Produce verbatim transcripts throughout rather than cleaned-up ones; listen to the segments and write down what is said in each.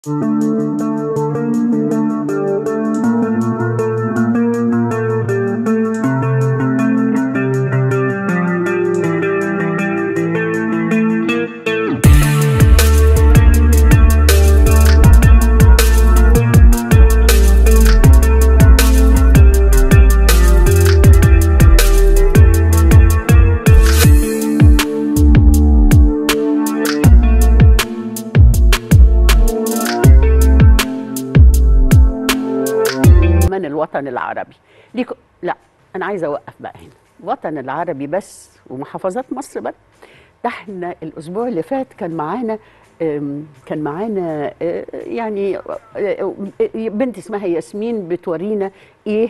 الوطن العربي ليكو. لا انا عايزه اوقف بقى هنا. الوطن العربي بس ومحافظات مصر بقى. ده احنا الاسبوع اللي فات كان معانا كان معانا يعني بنت اسمها ياسمين بتورينا ايه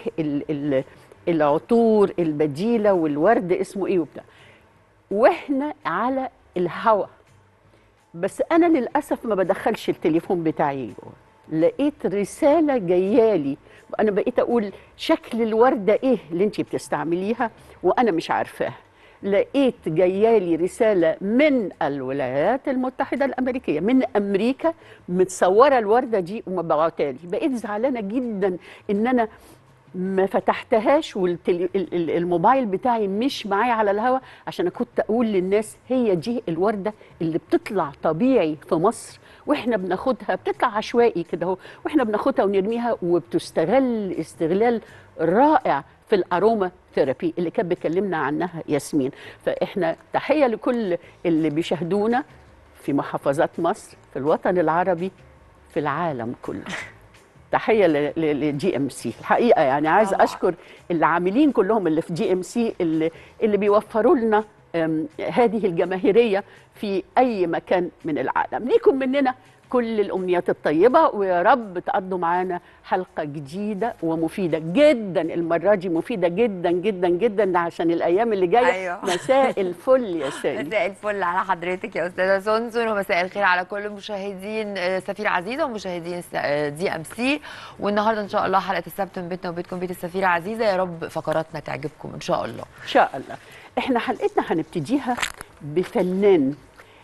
العطور البديله والورد اسمه ايه وبتاع، واحنا على الهوا. بس انا للاسف ما بدخلش التليفون بتاعي جوه. لقيت رساله جايالي، انا بقيت اقول شكل الورده ايه اللي انت بتستعمليها وانا مش عارفاها. لقيت جايالي رساله من الولايات المتحده الامريكيه، من امريكا، متصوره الورده دي ومبعوتها لي. بقيت زعلانه جدا ان انا ما فتحتهاش والموبايل بتاعي مش معايا على الهوا، عشان كنت اقول للناس هي دي الورده اللي بتطلع طبيعي في مصر، واحنا بناخدها بتطلع عشوائي كده اهو، واحنا بناخدها ونرميها، وبتستغل استغلال رائع في الاروما ثيرابي اللي كانت بتكلمنا عنها ياسمين. فاحنا تحيه لكل اللي بيشاهدونا في محافظات مصر، في الوطن العربي، في العالم كله. تحيه لجي ام سي الحقيقه، يعني عايز اشكر العاملين كلهم اللي في جي ام سي اللي اللي بيوفروا لنا هذه الجماهيريه في اي مكان من العالم. ليكم مننا كل الامنيات الطيبه، ويا رب تقضوا معانا حلقه جديده ومفيده جدا. المره دي مفيده جدا جدا جدا عشان الايام اللي جايه. أيوة. مساء الفل يا سالي. مساء الفل على حضرتك يا استاذه سونسون، ومساء الخير على كل مشاهدين سفيرة عزيزه ومشاهدين دي ام سي. والنهارده ان شاء الله حلقه السبت من بيتنا وبيتكم بيت السفيرة عزيزه. يا رب فقراتنا تعجبكم ان شاء الله. ان شاء الله. احنا حلقتنا هنبتديها بفنان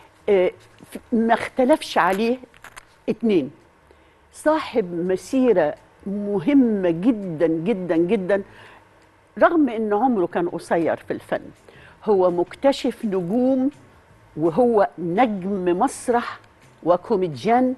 ما اختلفش عليه اتنين، صاحب مسيرة مهمة جدا جدا جدا رغم ان عمره كان قصير في الفن. هو مكتشف نجوم، وهو نجم مسرح وكوميديان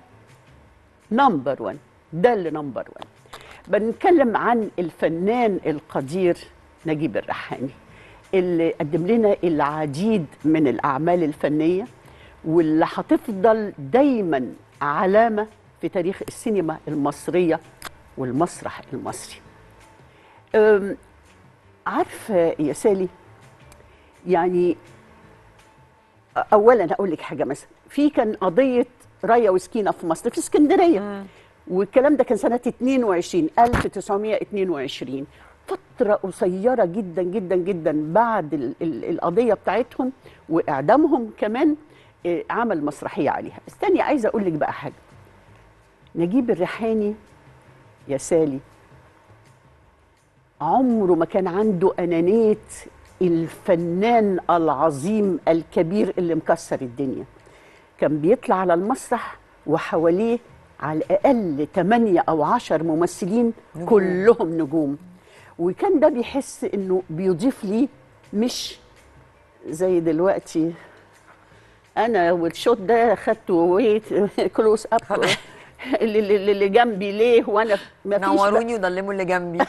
نمبر وان. ده اللي نمبر وان. بنتكلم عن الفنان القدير نجيب الريحاني، اللي قدم لنا العديد من الأعمال الفنية، واللي هتفضل دايما علامة في تاريخ السينما المصرية والمسرح المصري. عارفة يا سالي، يعني أولا أقول لك حاجة. مثلا في كان قضية رايا وسكينة في مصر في اسكندرية، مم. والكلام ده كان سنة اتنين وعشرين ألف وتسعمائة واثنين وعشرين، فترة قصيرة جدا جدا جدا بعد ال ال القضية بتاعتهم وإعدامهم كمان عمل مسرحية عليها. استني، عايزة أقول لك بقى حاجة. نجيب الريحاني يا سالي عمره ما كان عنده أنانية الفنان العظيم الكبير اللي مكسر الدنيا. كان بيطلع على المسرح وحواليه على الأقل ثمانية أو عشر ممثلين نجوم. كلهم نجوم، وكان ده بيحس إنه بيضيف ليه، مش زي دلوقتي انا والشوت ده خدته ويت كلوز اب اللي, اللي جنبي ليه وانا ما فيش. نوروني وضلموا اللي جنبي.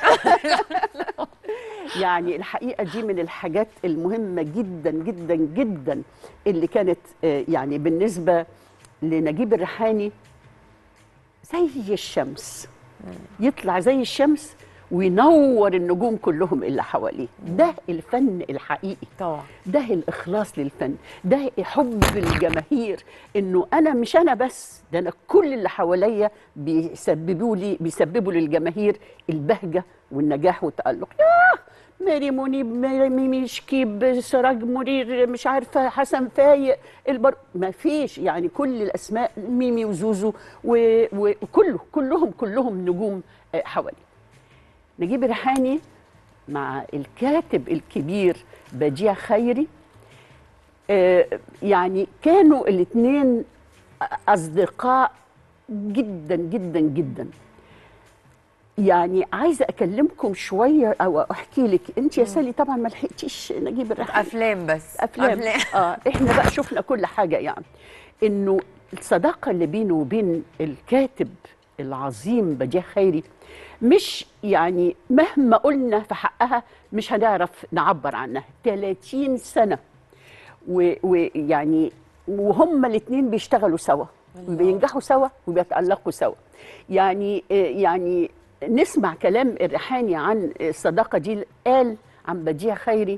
يعني الحقيقه دي من الحاجات المهمه جدا جدا جدا اللي كانت يعني بالنسبه لنجيب الريحاني زي الشمس، يطلع زي الشمس وينور النجوم كلهم اللي حواليه. ده الفن الحقيقي طبعا، ده الإخلاص للفن، ده حب الجماهير، إنه أنا مش أنا بس، ده أنا كل اللي حواليا بيسببوا لي بيسببوا للجماهير البهجة والنجاح والتألق. ياه ماري منيب، ميمي شكيب، سراج منير، مش عارفة حسن فايق، البر ما فيش يعني كل الأسماء، ميمي وزوزو وكله كلهم كلهم نجوم حواليه. نجيب الريحاني مع الكاتب الكبير بديع خيري، آه يعني كانوا الاثنين أصدقاء جدا جدا جدا. يعني عايزه اكلمكم شويه او احكي لك. انت يا سالي طبعا ما لحقتيش نجيب الريحاني. افلام بس افلام, أفلام. اه احنا بقى شفنا كل حاجه. يعني انه الصداقه اللي بينه وبين الكاتب العظيم بديع خيري مش يعني مهما قلنا في حقها مش هنعرف نعبر عنها. ثلاثين سنه ويعني وهم الاثنين بيشتغلوا سوا وبينجحوا سوا وبيتألقوا سوا. يعني يعني نسمع كلام الريحاني عن الصداقة دي. قال عن بديع خيري: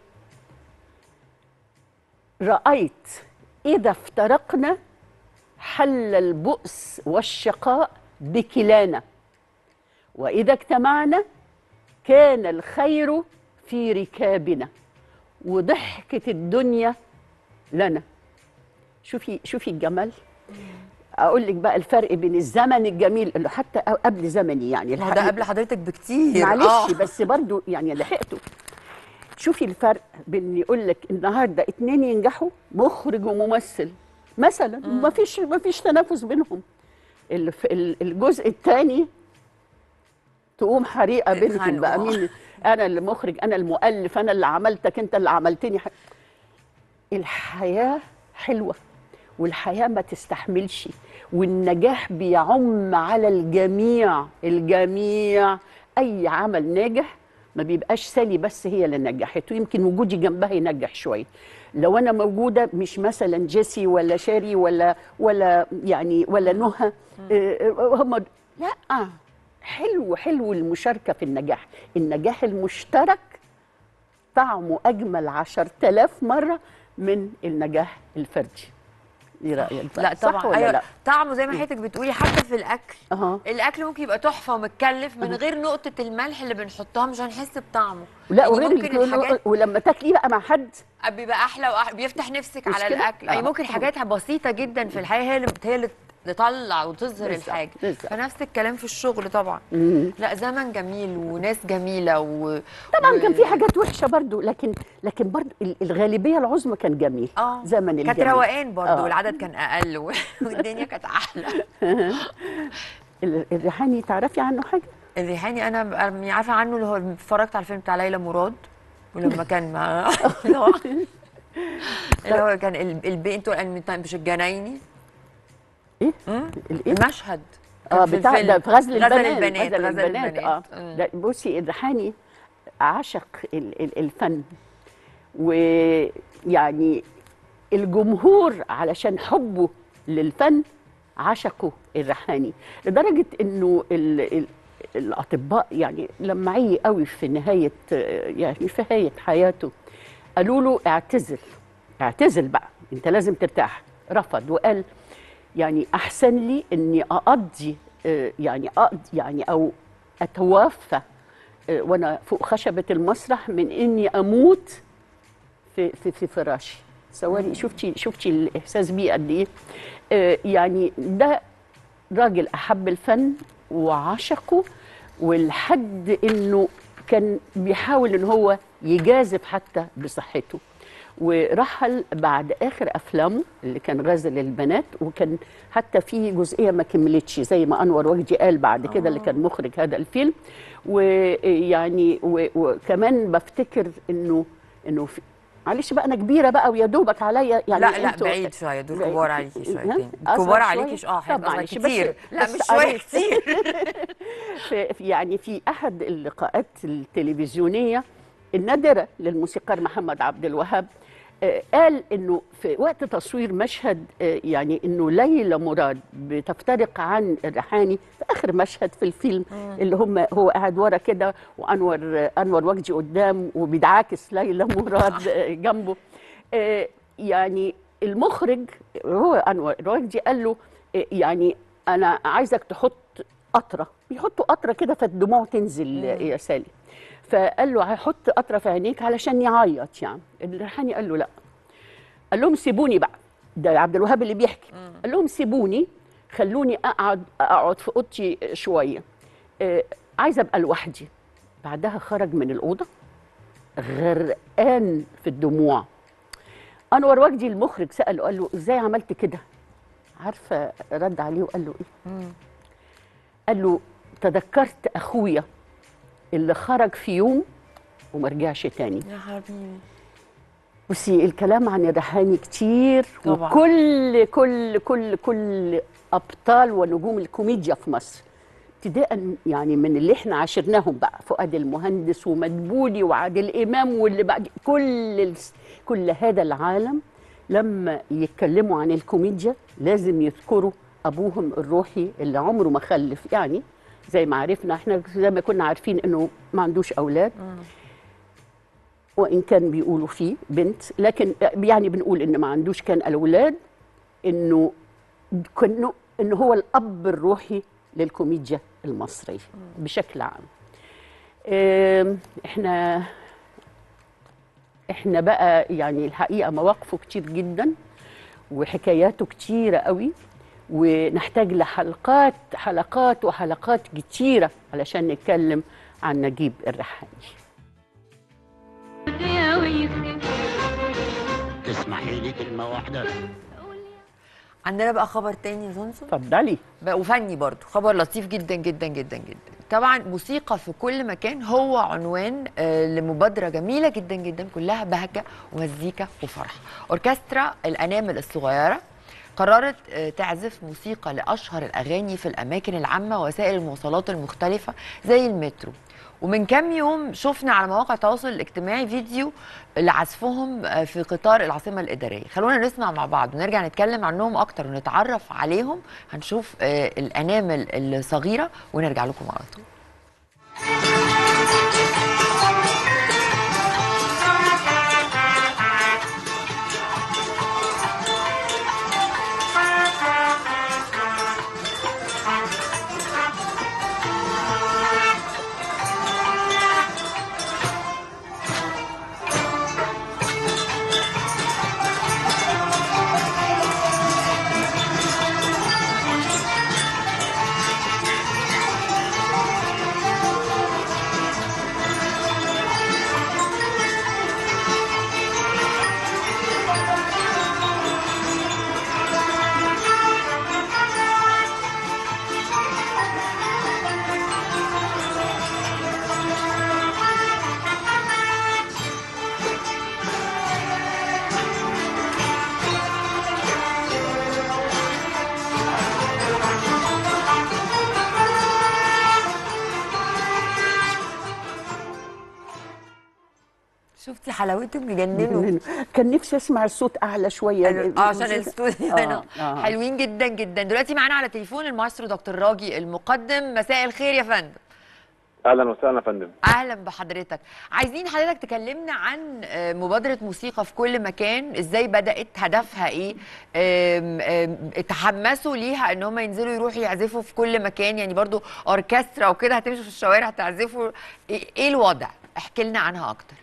رأيت إذا افترقنا حل البؤس والشقاء بكلانا، وإذا اجتمعنا كان الخير في ركابنا، وضحكت الدنيا لنا. شوفي شوفي الجمال. اقول لك بقى الفرق بين الزمن الجميل اللي حتى قبل زمني، يعني ما ده قبل حضرتك بكتير معلش آه. بس برضو يعني لحقته. شوفي الفرق بين يقول لك النهارده اتنين ينجحوا، مخرج وممثل مثلا، ما فيش ما فيش تنافس بينهم. الجزء الثاني تقوم حريقه بينهم بقى، مين انا اللي مخرج، انا المؤلف، انا اللي عملتك، انت اللي عملتني. الحياه حلوه والحياة ما تستحملش، والنجاح بيعم على الجميع. الجميع أي عمل ناجح ما بيبقاش سالي بس هي اللي نجحته، يمكن وجودي جنبها ينجح شوية. لو أنا موجودة مش مثلا جيسي ولا شاري ولا ولا يعني ولا نهى هم لا. حلو حلو المشاركة في النجاح. النجاح المشترك طعمه أجمل عشرة آلاف مرة من النجاح الفردي. ايه رايك؟ لا طبعا ايوه لا؟ طعمه زي ما حضرتك بتقولي حتى في الاكل. أه. الاكل ممكن يبقى تحفه ومتكلف من أه. غير نقطه الملح اللي بنحطها مش هنحس بطعمه. لا يعني وغير ممكن الحاجات ولما تاكليه بقى مع حد بيبقى احلى وأحلى، بيفتح نفسك على الاكل. يعني أه. ممكن حاجات بسيطه جدا في الحياه هي اللي هي اللي تطلع وتظهر بالزبط. الحاجه بالزبط. فنفس الكلام في الشغل طبعا. مم. لا زمن جميل وناس جميله و... طبعا و... كان في حاجات وحشه برضو، لكن لكن برضو الغالبيه العظمى كان جميل. اه زمن الجميل كانت روقان برضو. آه. والعدد كان اقل و... والدنيا كانت احلى. الريحاني تعرفي عنه حاجه؟ الريحاني انا عارفه عنه اللي هو اتفرجت على الفيلم بتاع ليلى مراد، ولما كان مع اللي هو اللي هو كان البنت مش الجنايني ايه؟ المشهد اه بتاع ده في غزل البنات. البنات غزل البنات اه. ده بصي الريحاني عشق الفن، ويعني الجمهور علشان حبه للفن عشقوا الريحاني، لدرجه انه ال ال الاطباء يعني لمعيه قوي في نهايه يعني في نهايه حياته قالوا له اعتزل اعتزل بقى، انت لازم ترتاح. رفض وقال يعني احسن لي اني اقضي يعني اقضي يعني او اتوفى وانا فوق خشبه المسرح من اني اموت في في في فراشي. سوالي شفتي شفتي الاحساس بيه قد ايه؟ يعني ده راجل احب الفن وعشقه، ولحد انه كان بيحاول ان هو يجازف حتى بصحته، ورحل بعد اخر افلامه اللي كان غزل البنات، وكان حتى في جزئيه ما كملتش زي ما انور وجدي قال بعد كده اللي كان مخرج هذا الفيلم. ويعني وكمان بفتكر انه انه معلش بقى انا كبيره بقى ويا دوبك عليا يعني. لا لا بعيد شويه، دول كبار عليكي شويتين. كبار عليكي اه حاجه كتير. لا مش شويه كتير. في يعني في احد اللقاءات التلفزيونيه النادره للموسيقار محمد عبد الوهاب قال انه في وقت تصوير مشهد يعني انه ليلى مراد بتفترق عن الريحاني في اخر مشهد في الفيلم مم. اللي هم هو قاعد ورا كده وانور انور وجدي قدام وبيدعاكس ليلى مراد جنبه. يعني المخرج هو انور وجدي قال له يعني انا عايزك تحط قطره، بيحطوا قطره كده فالدموع تنزل مم. يا سالي. فقال له هيحط قطره في عينيك علشان يعيط. يعني الريحاني قال له لا، قال لهم سيبوني بقى، ده عبد الوهاب اللي بيحكي. مم. قال لهم سيبوني خلوني اقعد اقعد في اوضتي شويه، آه عايزه ابقى لوحدي. بعدها خرج من الاوضه غرقان في الدموع. انور وجدي المخرج ساله قال له ازاي عملت كده؟ عارفه رد عليه وقال له ايه؟ مم. قال له تذكرت اخويا اللي خرج في يوم وما رجعش تاني. يا حبيبي. بصي الكلام عن الريحاني كتير، طبعا. وكل كل كل كل ابطال ونجوم الكوميديا في مصر ابتداء يعني من اللي احنا عاشرناهم بقى، فؤاد المهندس ومدبولي وعادل امام واللي بعد كل الس- كل هذا العالم لما يتكلموا عن الكوميديا لازم يذكروا ابوهم الروحي اللي عمره ما خلف، يعني زي ما عرفنا احنا، زي ما كنا عارفين انه ما عندوش اولاد، وان كان بيقولوا فيه بنت، لكن يعني بنقول ان ما عندوش كان الاولاد، انه كانه انه هو الاب الروحي للكوميديا المصريه بشكل عام. آم، احنا احنا بقى يعني الحقيقه مواقفه كتير جدا وحكاياته كتيره قوي، ونحتاج لحلقات حلقات وحلقات كتيره علشان نتكلم عن نجيب الريحاني. تسمحي لي كلمة واحدة؟ عندنا بقى خبر تاني يا زونزو، اتفضلي. بقى وفني برضو، خبر لطيف جدا جدا جدا جدا. طبعا موسيقى في كل مكان هو عنوان آه، لمبادره جميله جدا جدا، كلها بهجه ومزيكا وفرح. اوركسترا الانامل الصغيره قررت آه، تعزف موسيقى لاشهر الاغاني في الاماكن العامه ووسائل المواصلات المختلفه زي المترو. ومن كام يوم شفنا على مواقع التواصل الاجتماعي فيديو لعزفهم آه، في قطار العاصمه الاداريه. خلونا نسمع مع بعض ونرجع نتكلم عنهم اكتر ونتعرف عليهم. هنشوف آه، الانامل الصغيره ونرجع لكم على طول. شفتي حلاوتهم يجننوا. كان نفسي اسمع الصوت اعلى شويه. اه عشان الاستوديو هنا. آه آه. حلوين جدا جدا. دلوقتي معانا على تليفون المايسترو دكتور راجي المقدم. مساء الخير يا فندم. اهلا وسهلا يا فندم. اهلا بحضرتك. عايزين حضرتك تكلمنا عن آه، مبادره موسيقى في كل مكان، ازاي بدات، هدفها ايه، آم، آم، تحمسوا ليها ان هم ينزلوا يروحوا يعزفوا في كل مكان، يعني برضو اوركسترا وكده هتمشوا في الشوارع تعزفوا، ايه إيه الوضع؟ احكي لنا عنها اكتر.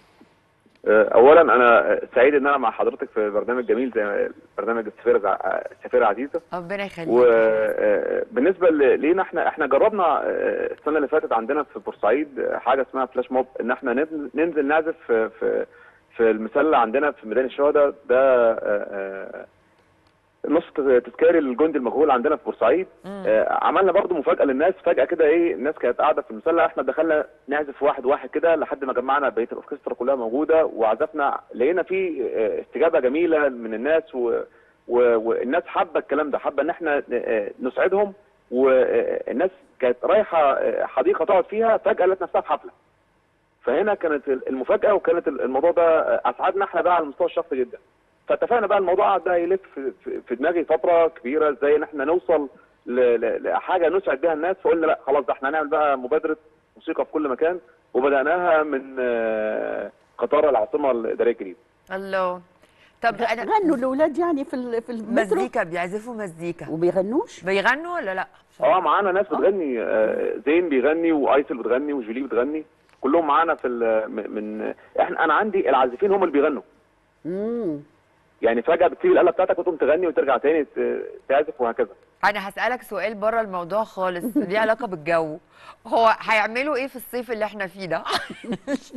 اولا انا سعيد ان انا مع حضرتك في برنامج جميل زي برنامج السفيره السفيره عزيزه. ربنا يخليك. وبالنسبه لينا احنا احنا جربنا السنه اللي فاتت عندنا في بورسعيد حاجه اسمها فلاش موب، ان احنا ننزل نعزف في في في المسله عندنا في ميدان الشهداء ده، نص تذكاري للجندي المجهول عندنا في بورسعيد. آه عملنا برضو مفاجاه للناس، فجاه كده ايه، الناس كانت قاعده في المسله، احنا دخلنا نعزف واحد واحد كده لحد ما جمعنا بقيه الاوركسترا كلها موجوده وعزفنا، لقينا في آه استجابه جميله من الناس، و... و... والناس حابه الكلام ده، حابه ان احنا آه نسعدهم، والناس كانت رايحه حديقه تقعد فيها، فجاه لقت نفسها في حفله. فهنا كانت المفاجاه، وكانت الموضوع ده اسعدنا احنا بقى على المستوى الشخصي جدا. فاتفقنا بقى الموضوع قعد ده يلف في دماغي فتره كبيره، ازاي ان احنا نوصل لحاجه نسعد بيها الناس، فقلنا لا خلاص ده احنا هنعمل بقى مبادره موسيقى في كل مكان، وبداناها من قطار العاصمه الاداريه الجديده. الله. طب انا غنوا الاولاد يعني في في المترو؟ مزيكا، بيعزفوا مزيكا وبيغنوش؟ بيغنوا ولا لا؟ اه معانا ناس بتغني، آه زين بيغني، وايسل بتغني، وجولي بتغني، كلهم معانا في من احنا انا عندي العازفين هم اللي بيغنوا. امم يعني فجأة بتسيب الآلة بتاعتك وتقوم تغني وترجع تاني تعزف وهكذا. أنا هسألك سؤال بره الموضوع خالص، ليه علاقة بالجو. هو هيعملوا إيه في الصيف اللي إحنا فيه ده؟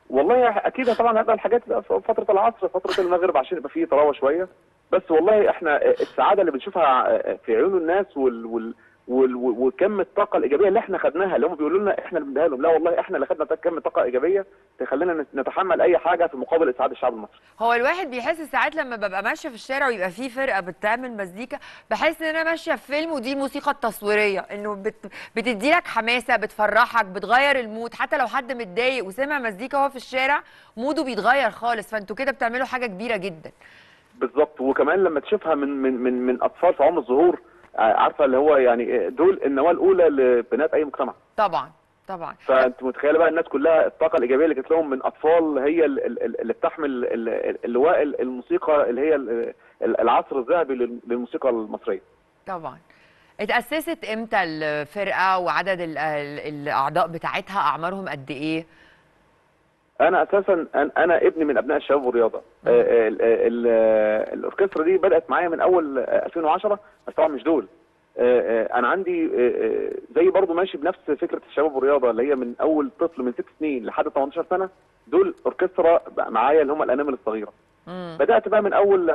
والله اكيد طبعا هذا الحاجات في فتره العصر، فتره المغرب، عشان يبقى فيه طراوه شويه. بس والله احنا السعاده اللي بنشوفها في عيون الناس وال وال وال وكم الطاقه الايجابيه اللي احنا خدناها، اللي هم بيقولوا لنا احنا اللي بنديها لهم، لا والله احنا اللي خدنا كم طاقه ايجابيه تخلينا نتحمل اي حاجه في مقابل اسعاد الشعب المصري. هو الواحد بيحس ساعات لما ببقى ماشيه في الشارع ويبقى في فرقه بتعمل مزيكا، بحس ان انا ماشيه في فيلم، ودي الموسيقى التصويريه انه بت... بتدي لك حماسه، بتفرحك، بتغير المود. حتى لو حد متضايق وسمع مزيكا وهو في الشارع موده بيتغير خالص. فانتوا كده بتعملوا حاجه كبيره جدا. بالظبط. وكمان لما تشوفها من من من من اطفال في عمر الظهور، عارفه اللي هو يعني دول النواه الاولى لبنات اي مجتمع. طبعا طبعا. فانت متخيله بقى الناس كلها الطاقه الايجابيه اللي جت لهم من اطفال، هي اللي بتحمل اللواء الموسيقى اللي هي العصر الذهبي للموسيقى المصريه. طبعا. اتأسست امتى الفرقه وعدد الاعضاء بتاعتها اعمارهم قد ايه؟ انا اساسا انا ابني من ابناء الشباب والرياضه. الاوركسترا دي بدات معايا من اول ألفين وعشرة، بس طبعا مش دول. انا عندي زي برضو ماشي بنفس فكره الشباب والرياضه، اللي هي من اول طفل من ست سنين لحد تمنتاشر سنه، دول اوركسترا معايا اللي هم الانامل الصغيره. مم. بدات بقى من اول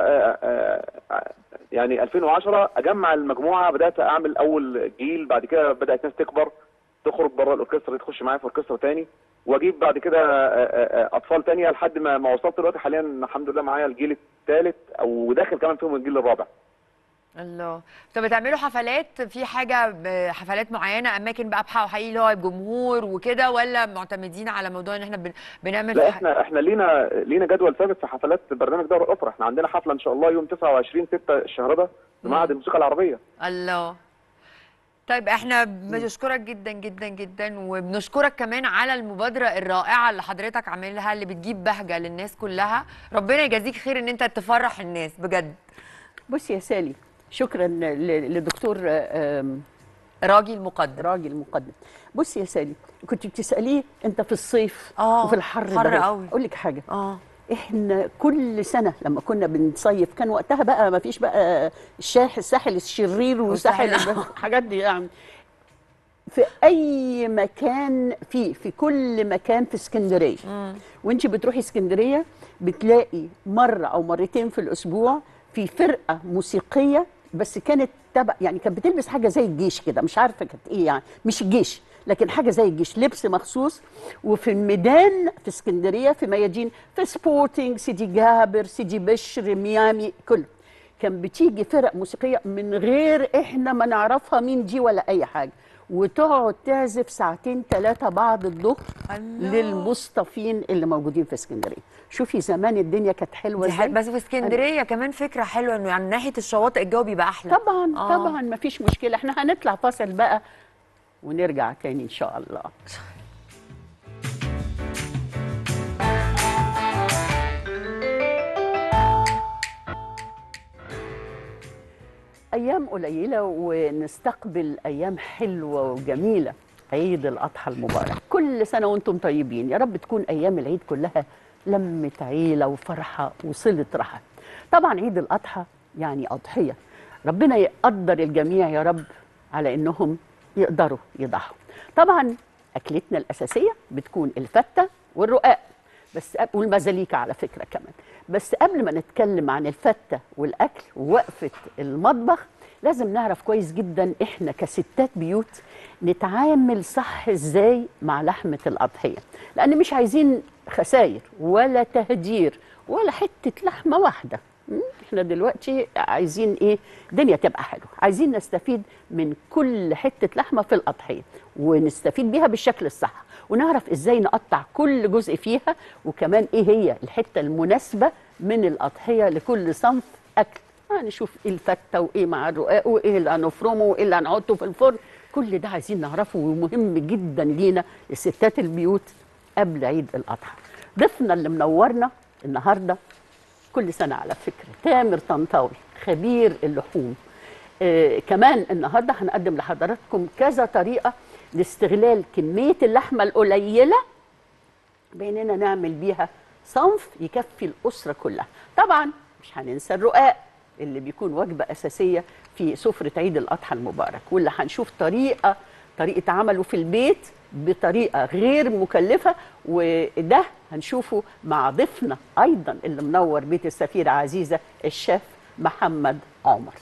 يعني ألفين وعشرة اجمع المجموعه، بدات اعمل اول جيل، بعد كده بدات ناس تكبر تخرج بره الاوركسترا تخش معايا في اوركسترا تاني، واجيب بعد كده اطفال تانية لحد ما ما وصلت دلوقتي حاليا الحمد لله معايا الجيل الثالث او داخل كمان فيهم الجيل الرابع. الله. طب بتعملوا حفلات في حاجه، حفلات معينه، اماكن بقى بحق حقيقي اللي هو بجمهور وكده، ولا معتمدين على موضوع ان احنا بن... بنعمل؟ لا احنا احنا لينا لينا جدول ثابت في حفلات برنامج دوري الاوبرا. احنا عندنا حفله ان شاء الله يوم تسعة وعشرين ستة الشهر ده في معهد الموسيقى العربيه. الله. طيب احنا بنشكرك جدا جدا جدا، وبنشكرك كمان على المبادره الرائعه اللي حضرتك عاملها، اللي بتجيب بهجه للناس كلها. ربنا يجازيك خير ان انت تفرح الناس بجد. بصي يا سالي، شكرا للدكتور راجي المقدم. راجي المقدم. بصي يا سالي، كنت بتساليه انت في الصيف آه وفي الحر حر قوي. اقول لك حاجه، اه احنا كل سنه لما كنا بنصيف كان وقتها بقى ما فيش بقى الشاحن الساحل الشرير وساحل الحاجات دي، يعني في اي مكان، في في كل مكان في اسكندريه، وانت بتروحي اسكندريه بتلاقي مره او مرتين في الاسبوع في فرقه موسيقيه، بس كانت تبع يعني كانت بتلبس حاجه زي الجيش كده، مش عارفه كانت ايه يعني، مش الجيش لكن حاجه زي الجيش، لبس مخصوص. وفي الميدان في اسكندريه في ميادين، في سبورتنج، سيدي جابر، سيدي بشر، ميامي، كله كان بتيجي فرق موسيقيه من غير احنا ما نعرفها مين دي ولا اي حاجه، وتقعد تعزف ساعتين ثلاثه بعد الظهر للمصطفين اللي موجودين في اسكندريه. شوفي زمان الدنيا كانت حلوه ازاي. بس في اسكندريه كمان فكره حلوه انه يعني ناحيه الشواطئ الجو بيبقى احلى. طبعا آه. طبعا ما فيش مشكله. احنا هنطلع فاصل بقى ونرجع تاني ان شاء الله. ايام قليله ونستقبل ايام حلوه وجميله، عيد الاضحى المبارك. كل سنه وانتم طيبين، يا رب تكون ايام العيد كلها لمه عيله وفرحه وصله رحم. طبعا عيد الاضحى يعني اضحيه، ربنا يقدر الجميع يا رب على انهم يقدروا يضحوا. طبعا اكلتنا الاساسيه بتكون الفته والرقاق بس، والمزاليكا على فكره كمان. بس قبل ما نتكلم عن الفته والاكل ووقفه المطبخ، لازم نعرف كويس جدا احنا كستات بيوت نتعامل صح ازاي مع لحمه الاضحيه، لان مش عايزين خسائر ولا تهدير ولا حته لحمه واحده. احنا دلوقتي عايزين ايه؟ الدنيا تبقى حلوه، عايزين نستفيد من كل حته لحمه في الاضحيه ونستفيد بيها بالشكل الصح، ونعرف ازاي نقطع كل جزء فيها، وكمان ايه هي الحته المناسبه من الاضحيه لكل صنف اكل. هنشوف ايه الفته وايه مع الرقاق وايه اللي هنفرمه وايه اللي هنحطه في الفرن، كل ده عايزين نعرفه ومهم جدا لينا الستات البيوت قبل عيد الاضحى. ضيفنا اللي منورنا النهارده كل سنه على فكره تامر طنطاوي، خبير اللحوم. آه كمان النهارده هنقدم لحضراتكم كذا طريقه لاستغلال كميه اللحمه القليله باننا نعمل بيها صنف يكفي الاسره كلها. طبعا مش هننسى الرقاق اللي بيكون وجبه اساسيه في سفره عيد الاضحى المبارك، واللي هنشوف طريقه طريقه عمله في البيت بطريقه غير مكلفه، وده هنشوفه مع ضيفنا ايضا اللي منور بيت السفيره عزيزه الشيف محمد عمر.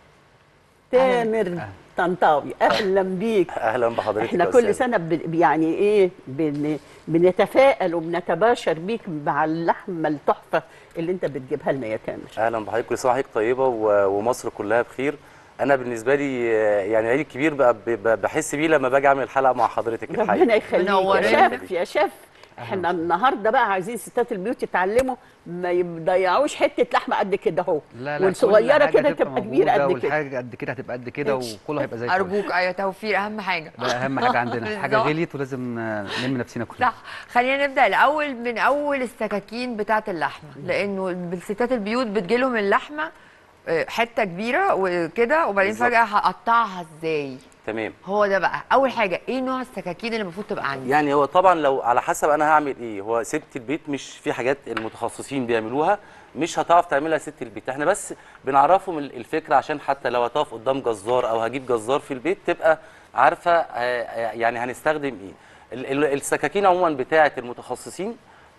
تامر طنطاوي، اهلا بيك. اهلا بحضرتك. احنا كل سنه ب... يعني ايه بن... بنتفائل وبنتباشر بيك مع اللحمه التحفه اللي انت بتجيبها لنا يا تامر. اهلا بحضرتك، كل سنه وحضرتك طيبه و... ومصر كلها بخير. انا بالنسبه لي يعني عيد كبير بقى ب... بحس بيه لما باجي اعمل حلقه مع حضرتك الحقيقه. ربنا يخليك يا شيف. يا شيف احنا النهارده بقى عايزين ستات البيوت يتعلموا ما يضيعوش حته لحمه قد كده اهو، لا لا والصغيره كده تبقى كبيره قد كده، والحاجه قد كده هتبقى قد كده وكله هيبقى زي الفل. ارجوك ايوه توفير اهم حاجه. ده اهم حاجه عندنا، حاجه غليت ولازم نلم نفسنا كلنا. صح. خلينا نبدا الاول من اول السكاكين بتاعه اللحمه، لانه ستات البيوت بتجيلهم اللحمه حته كبيره وكده وبعدين فجاه هقطعها ازاي؟ تمام. هو ده بقى اول حاجه، ايه نوع السكاكين اللي المفروض تبقى عندي؟ يعني هو طبعا لو على حسب انا هعمل ايه، هو ست البيت مش في حاجات المتخصصين بيعملوها مش هتعرف تعملها ست البيت، احنا بس بنعرفهم الفكره عشان حتى لو هتقف قدام جزار او هجيب جزار في البيت تبقى عارفه يعني هنستخدم ايه. السكاكين عموما بتاعه المتخصصين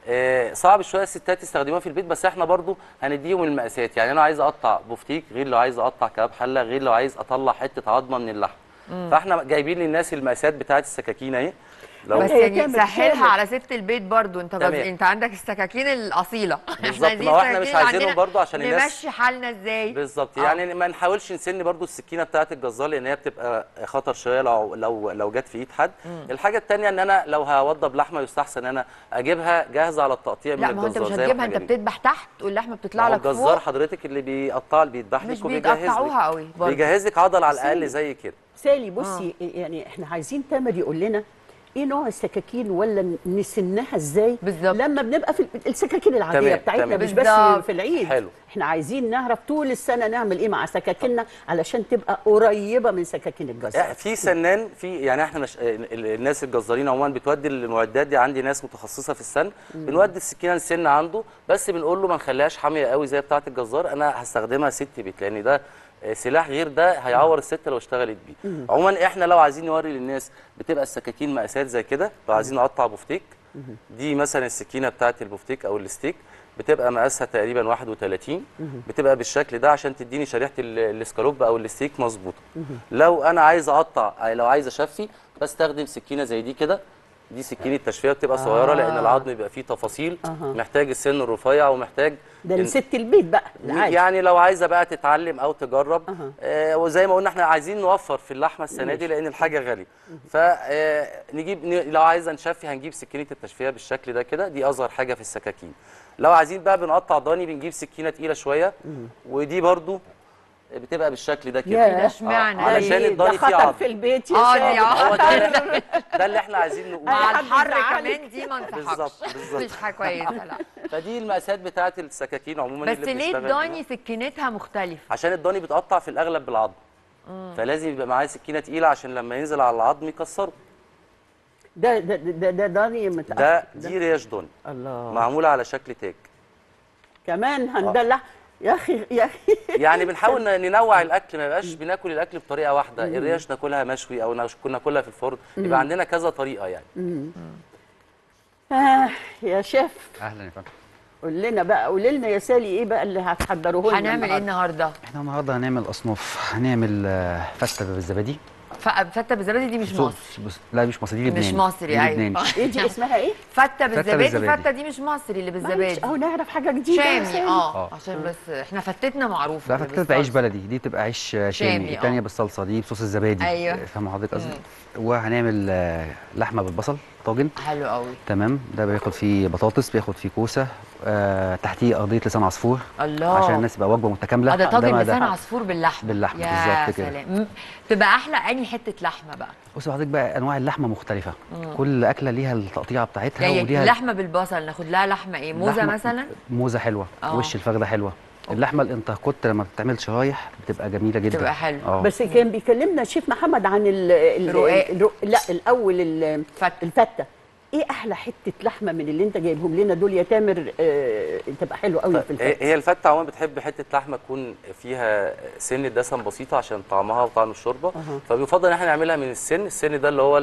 صعب شويه الستات يستخدموها في البيت، بس احنا برضو هنديهم المقاسات. يعني انا عايز اقطع بفتيك غير لو عايز اقطع كباب حله غير لو عايز اطلع حته عظمه من اللحم. فاحنا جايبين للناس المقاسات بتاعه السكاكين اهي. بس يعني سهلها على ست البيت برضو. انت بز... انت عندك السكاكين الاصيله. بالظبط، ما احنا مش عايزينهم برضو عشان الناس نمشي حالنا ازاي بالظبط. يعني ما نحاولش نسن برضو السكينه بتاعه الجزار لان هي بتبقى خطر شويه لو لو لو جت في ايد حد. مم. الحاجه الثانيه ان انا لو هوضب لحمه يستحسن ان انا اجيبها جاهزه على التقطيع من الجزار. لا ما انت مش هتجيبها، انت بتذبح تحت واللحمه بتطلع لك فوق. الجزار حضرتك اللي بيقطع بيذبح لك وبيجهز لك بيجهز لك عضل على الاقل زي كده. سالي بصي آه. يعني احنا عايزين تامر يقول لنا ايه نوع السكاكين ولا نسنها ازاي بالظبط لما بنبقى في السكاكين العاديه تمام. بتاعتنا تمام. مش بس في العيد. حلو. احنا عايزين نعرف طول السنه نعمل ايه مع سكاكيننا علشان تبقى قريبه من سكاكين الجزار. في سنان في يعني احنا مش... الناس الجزارين عموما بتودي المعدات دي، عندي ناس متخصصه في السن بنودي السكينه نسن عنده، بس بنقول له ما نخليهاش حاميه قوي زي بتاعه الجزار، انا هستخدمها ست بيت لان ده سلاح غير ده هيعور الست لو اشتغلت بيه. عموما احنا لو عايزين نوري للناس بتبقى السكاكين مقاسات زي كده. لو عايزين نقطع بفتيك دي مثلا السكينه بتاعه البفتيك او الستيك بتبقى مقاسها تقريبا واحد وثلاثين، بتبقى بالشكل ده عشان تديني شريحه الاسكالوب او الستيك مظبوطه. لو انا عايز اقطع لو عايز اشفي بستخدم سكينه زي دي كده، دي سكينه تشفيه بتبقى صغيره آه. لان العظم بيبقى فيه تفاصيل آه. محتاج السن الرفيع ومحتاج ده لست البيت بقى العادي. يعني لو عايزه بقى تتعلم او تجرب آه. آه وزي ما قلنا احنا عايزين نوفر في اللحمه السنه دي لان الحاجه غاليه، فنجيب لو عايزه نشفي هنجيب سكينه التشفيه بالشكل ده كده، دي اصغر حاجه في السكاكين. لو عايزين بقى بنقطع ضاني بنجيب سكينه تقيله شويه ودي برضو بتبقى بالشكل ده كده اشمعنى آه. علشان الضاني فيه عظم في البيت يا اه دي هو ده, ده اللي احنا عايزين نقوله. مع الحر كمان دي ما انصحكش بالظبط بالظبط مش حاجه كويسه. لا فدي المقاسات بتاعه السكاكين عموما بس ليه الضاني سكينتها مختلفه؟ عشان الضاني بيتقطع في الاغلب بالعظم، فلازم يبقى معاه سكينه تقيله عشان لما ينزل على العظم يكسره. ده ده ده ده ضاني متقطع. ده دي ريش ضاني الله معموله على شكل تاج. كمان هندلع يا اخي يا اخي يعني بنحاول ننوع الاكل، ما يبقاش بناكل الاكل بطريقه واحده، الريش ناكلها مشوي او ناكلها في الفرن، يبقى عندنا كذا طريقه يعني. آه يا شيف اهلا يا فندم. قول لنا بقى قول لنا يا سالي ايه بقى اللي هتحضروه لنا؟ هنعمل ايه النهارده؟ احنا النهارده هنعمل اصناف، هنعمل فته بالزبادي. فته بالزبادي دي مش مصري. لا مش مصري، دي لبناني. مش مصري ايوه. ايه دي اسمها ايه؟ فته بالزبادي. فته دي مش مصري اللي بالزبادي. او نعرف حاجه جديده شامي اه عشان بس احنا فتتنا معروفه. لا فتتنا بعيش بلدي، دي بتبقى عيش شامي. الثانيه بالصلصه دي بصوص الزبادي. ايوه فاهمه حضرتك قصدي؟ وهنعمل لحمه بالبصل طاجن. حلو قوي. تمام. ده بياخد فيه بطاطس، بياخد فيه كوسه، آه تحتيه ارضيه لسان عصفور. الله. عشان الناس يبقى وجبه متكامله. اه ده طاجن لسان عصفور باللحمه. باللحمه بالظبط كده. سلام. تبقى احلى انهي حته لحمه بقى؟ بصي حضرتك بقى انواع اللحمه مختلفه. مم. كل اكله ليها التقطيعه بتاعتها يعني وليها اللحمه بالبصل ناخد لها لحمه ايه؟ موزه مثلا؟ موزه حلوه. أوه. وش الفخده حلوه. اللحمه الانتركوت لما بتتعمل شرايح بتبقى جميله جدا، بتبقى حلوه. أوه. بس كان بيكلمنا الشيف محمد عن الرقاق. لا الاول الفته. ايه احلى حته لحمه من اللي انت جايبهم لنا دول يا تامر آه تبقى حلوه قوي في الفته؟ هي الفته عموما بتحب حته لحمه تكون فيها سن دسم بسيطه عشان طعمها وطعم الشوربه. أه. فبيفضل ان احنا نعملها من السن، السن ده اللي هو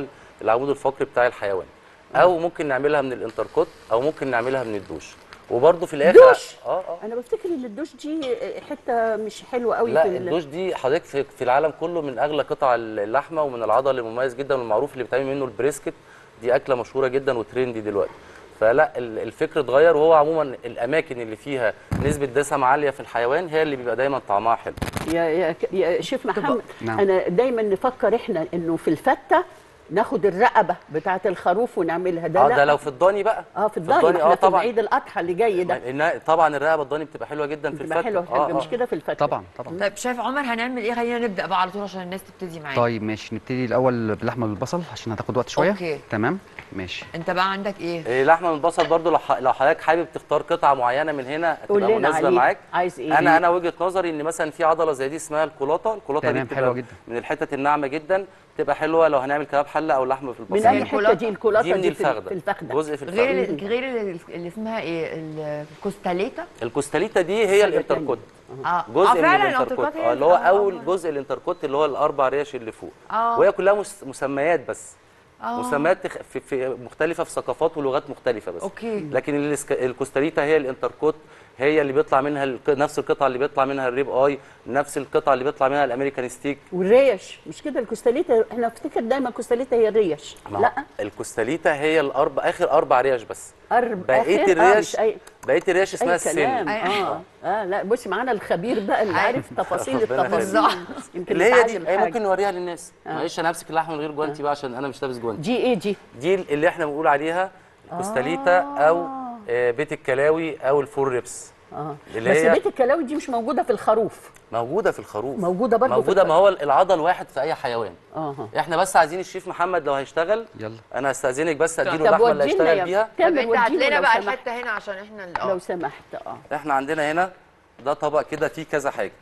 العمود الفقري بتاع الحيوان، او ممكن نعملها من الانتركوت او ممكن نعملها من الدوش. وبرده في الاخر دوش. اه اه انا بفتكر ان الدوش دي حته مش حلوه قوي. لا في ال- الدوش دي حضرتك في, في العالم كله من اغلى قطع اللحمه ومن العضل المميز جدا والمعروف اللي بيتعمل منه البريسكت. دي اكله مشهوره جدا وترندي دلوقتي. فلا ال- الفكر اتغير، وهو عموما الاماكن اللي فيها نسبه دسم عاليه في الحيوان هي اللي بيبقى دايما طعمها حلو. يا يا يا شيف محمد، نعم. انا دايما نفكر احنا انه في الفته ناخد الرقبه بتاعه الخروف ونعملها. ده اه لا. ده لو في الضاني بقى. اه في الضاني، الضاني، احنا اه في طبعا. عيد الاضحى اللي جاي ده ما- إنها- طبعا الرقبه الضاني بتبقى حلوه جدا في بتبقى الفتة. حلوه حلوه مش كده في الفته؟ طبعا طبعا. طيب شايف عمر هنعمل ايه؟ خلينا نبدا بقى على طول عشان الناس تبتدي معانا. طيب ماشي، نبتدي الاول باللحمه بالبصل عشان هتاخد وقت شويه. أوكي. تمام ماشي. انت بقى عندك ايه؟ إيه، لحمه من البصل برضو لو ح- لو حضرتك حابب تختار قطعه معينه من هنا قول هتبقى لنا مناسبه عليه. معاك. عايز ايه؟ انا انا وجهه نظري ان مثلا في عضله زي دي اسمها الكولاطه. الكولاطه دي تمام، بتبقى حلوة جدا. من الحتت الناعمه جدا، بتبقى حلوه لو هنعمل كباب حله او لحمه في من البصل. اي حته دي الكولاطه دي من في- الفخده. في الفخده. جزء في غير الفخده. ال- غير ال- اللي اسمها ايه؟ الكوستاليتا. الكوستاليتا دي هي حاجة الانتركوت. اه جزء اه من فعلا الانتركوت، الانتركوت هي اه اللي هو آه، اول آه. جزء الانتركوت اللي هو الاربع ريش اللي فوق. آه. وهي كلها مس- مسميات بس. آه. مسميات تخ- في, في مختلفه في ثقافات ولغات مختلفه بس. أوكي. لكن الاسك- الكوستاريتا هي الانتركوت، هي اللي بيطلع منها الق- نفس القطعه اللي بيطلع منها الريب اي، نفس القطعه اللي بيطلع منها الامريكان ستيك. والريش مش كده الكوستاليتا؟ احنا نفتكر دايما الكوستاليتا هي الريش. ما هو لا الكوستاليتا هي الاربع اخر اربع ريش بس. أرب... بقيه آخر- آه، الريش مش أي... بقيه الريش مش اسمها أي السن. كلام. اه اه لا بص معانا الخبير بقى اللي عارف تفاصيل ربنا التفاصيل. يخليك. يمكن اللي هي دي نتعلم هي حاجة. ممكن نوريها للناس. آه. معلش انا همسك اللحمه من غير جوانتي بقى عشان انا مش لابس جوانتي. دي ايه دي؟ دي اللي احنا بنقول عليها الكوستاليتا او آه، بيت الكلاوي او الفور ريبس. اه اللي بس هي بيت الكلاوي دي مش موجوده في الخروف. موجوده في الخروف. موجودة برضو في موجوده، الخ- ما هو العضل واحد في اي حيوان. اه احنا بس عايزين الشيف محمد لو هيشتغل يلا. انا هستاذنك بس اديله طب اللحمه اللي ودينا هيشتغل يا بيها. طب كمل انت هات ودينا لنا لو بقى سمحت. الحته هنا عشان احنا ال- لو اه سمحت اه احنا عندنا هنا ده طبق كده فيه كذا حاجه.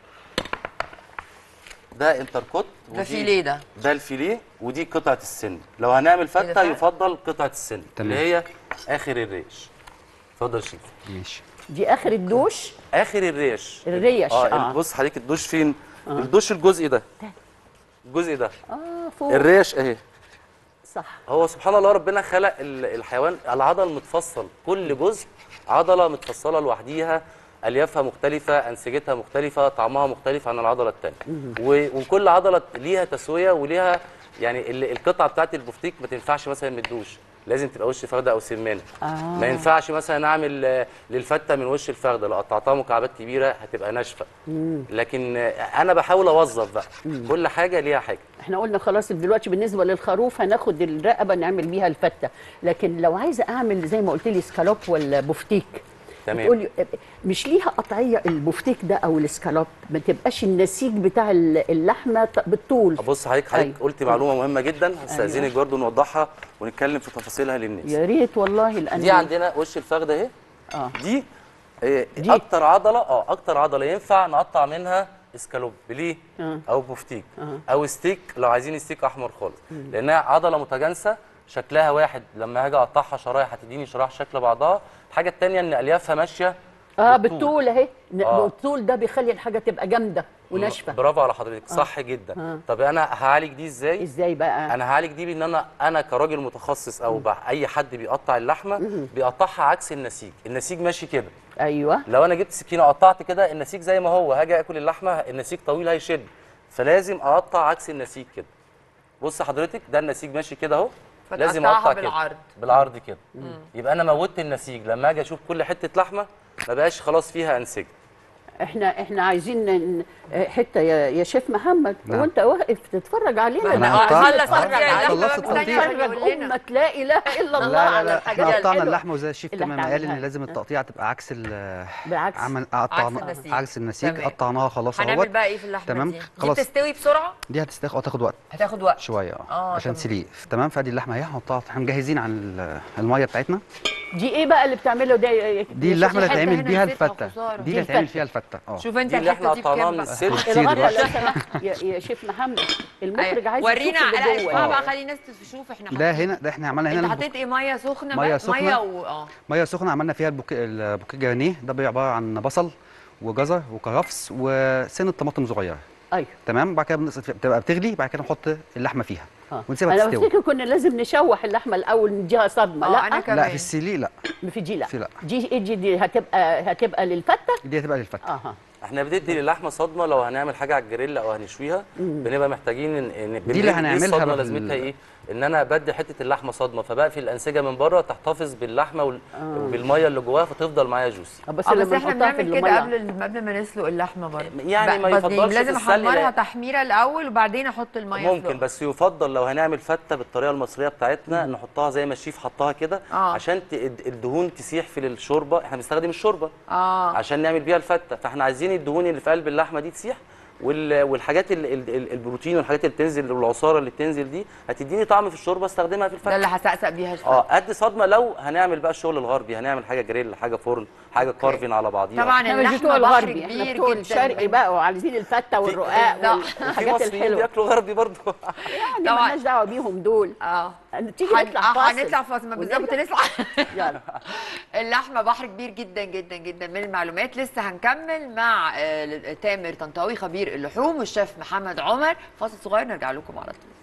ده انتركوت ده ودي- فيليه ده. ده الفيليه ودي قطعه السن. لو هنعمل فته فعلا؟ يفضل قطعه السن تمام. اللي هي اخر الريش. اتفضل يا شيف. ماشي. دي اخر الدوش. اخر الريش. الريش، اه, آه. بص حضرتك الدوش فين؟ الدوش الجزء ده. الجزء ده. اه فوق. الريش اهي. صح. هو سبحان الله ربنا خلق ال- الحيوان العضل متفصل، كل جزء عضله متفصله لوحديها، اليافها مختلفه، انسجتها مختلفه، طعمها مختلف عن العضله الثانيه. وكل عضله ليها تسويه وليها يعني ال- القطعه بتاعت البفتيك ما تنفعش مثلا من الدوش، لازم تبقى وش فخده او سمانه. آه. ما ينفعش مثلا اعمل آه، للفته من وش الفخده، لو قطعتها مكعبات كبيره هتبقى ناشفه. لكن آه، انا بحاول اوظف بقى كل حاجه ليها حاجه. احنا قلنا خلاص دلوقتي بالنسبه للخروف هناخد الرقبه نعمل بيها الفته، لكن لو عايزه اعمل زي ما قلت لي سكالوب ولا بفتيك تمام. بتقولي مش ليها قطعيه البفتيك ده او السكالوب ما تبقاش النسيج بتاع اللحمه ط- بالطول. بص حضرتك حضرتك أيوة. قلت معلومه مهمه جدا، هستاذنك برضه نوضحها ونتكلم في تفاصيلها للناس. يا ريت والله لان دي عندنا وش الفخده اهي. اه دي آه، دي. اكتر عضله اه اكتر عضله ينفع نقطع منها اسكالوب ليه آه. او بفتيك آه. او ستيك لو عايزين ستيك احمر خالص، لانها عضله متجانسه شكلها واحد، لما هاجي اقطعها شرايح هتديني شرايح شكل بعضها. الحاجه الثانيه ان اليافها ماشيه اه بالطول اهي. آه. بالطول ده بيخلي الحاجه تبقى جامده وناشفه. برافو على حضرتك، صح جدا. آه. طب انا هعالج دي ازاي؟ ازاي بقى؟ انا هعالج دي بان انا انا كراجل متخصص او بقى اي حد بيقطع اللحمه بيقطعها عكس النسيج. النسيج ماشي كده، ايوه لو انا جبت سكينه قطعت كده النسيج زي ما هو، هاجي اكل اللحمه النسيج طويل هيشد، فلازم اقطع عكس النسيج كده. بص حضرتك ده النسيج ماشي كده اهو، لازم فتقطعها اقطع كده بالعرض. بالعرض كده. يبقى انا موتت النسيج. لما اجي اشوف كل حته لحمه ما بقاش خلاص فيها انسجه. احنا احنا عايزين ن- حته يا يا شيف محمد. نعم. وانت واقف تتفرج علينا. أنا ده هقطع- عايزين خلص نتفرج تقطيع عليك. اللحمة خلصت بقى التقطيع. ثانية نتفرج يقول لنا. امك لا اله الا الله لا لا على لا الحاجات احنا قطعنا الحلوة اللحمه وزي الشيف اللي تمام احنا قال ان عملناها. لازم التقطيع تبقى عكس ال بالعكس. عمل عكس قطعنا النسيج. عكس النسيج. تمام. قطعناها خلاص هنعمل اهوت. بقى ايه في اللحمه تمام دي؟ دي خلاص. بتستوي بسرعه؟ دي هتستخ اه تاخد وقت هتاخد وقت شويه آه، اه عشان تمام. تسليق. تمام. فادي اللحمه اهي هنحطها، احنا مجهزين عن ال- الميه بتاعتنا. دي ايه بقى اللي بتعمله ده يا- يا- دي يا اللحمه اللي حتة هيتعمل هنا بيها نسيتها الفته. خسارة. دي دي اللي هيتعمل الفتة. فيها الفته اه. شوف انت دي اللي الحته احنا دي قطعناها بكام من بقى؟ السن. كتير الغطا دلوقتي. لو سمحت يا, يا شيف محمد المخرج أيوة. عايز ورينا يشوف على اللي جوه. اسمها بقى، آه. خلي الناس تشوف احنا ده حاطين- هنا ده احنا عملنا انت هنا حطيت ايه؟ ميه سخنه مية بس؟ سخنة. ميه و اه ميه سخنه عملنا فيها البوكيه البوكيه جرانيه. ده عباره عن بصل وجزر وكرفس وسنه طماطم صغيره. ايوه تمام. بعد كده بنقصد فيها، بتبقى بتغلي، بعد كده نحط اللحمه فيها اه ونسيبها انا تستوي. بفتكر كنا لازم نشوح اللحمه الاول نديها صدمه. اه لا انا كمان لا في السيلي لا، في دي لا في لا. دي دي, دي هتبقى هتبقى للفته. دي هتبقى للفته. اها احنا بندي للحمه صدمه لو هنعمل حاجه على الجريل او هنشويها، بنبقى محتاجين ان ان دي اللي هنعملها الصدمه بقى في لازمتها ال- ايه؟ ان انا بدي حته اللحمه صدمه فبقى في الانسجه من بره تحتفظ باللحمه وال- وبالميه اللي جواها فتفضل معايا جوسي. بس اه بس لما احنا نحطها في بنعمل كده المية. قبل قبل ما نسلق اللحمه برضه. يعني ما ب- يفضلش لازم في السلق، احمرها لا. تحميره الاول وبعدين احط الميه ممكن، أسلقها. بس يفضل لو هنعمل فته بالطريقه المصريه بتاعتنا نحطها زي ما الشيف حطها كده، آه. عشان ت- الدهون تسيح في الشوربه. احنا بنستخدم الشوربه اه عشان نعمل بيها الفته، فاحنا عايزين الدهون اللي في قلب اللحمه دي تسيح، وال- والحاجات ال- ال- ال- البروتين والحاجات اللي بتنزل والعصاره اللي بتنزل دي هتديني طعم في الشوربه استخدمها في ده الفته. اللي هسقسق بيها الفته. اه قد صدمه لو هنعمل بقى الشغل الغربي، هنعمل حاجه جريل، حاجه فرن، حاجه كارفين على بعضيها. طبعا احنا مش بتوع اللحمه بحر الغربي، احنا كبير بتوع جدا. الشرقي بقى وعايزين الفته والرقاق بالظبط. والحاجات في مصريين الحلوه. بياكلوا غربي برضه. يعني طبعا. مالناش دعوه بيهم دول. اه تيجي هن- نطلع آه، فاصل. هنطلع فاصل ما بالظبط ونرجع. نطلع. يلا. اللحمه بحر كبير جدا جدا جدا من المعلومات. لسه هنكمل مع آه، تامر طنطاوي خبير اللحوم والشيف محمد عمر. فاصل صغير نرجع لكم على طول.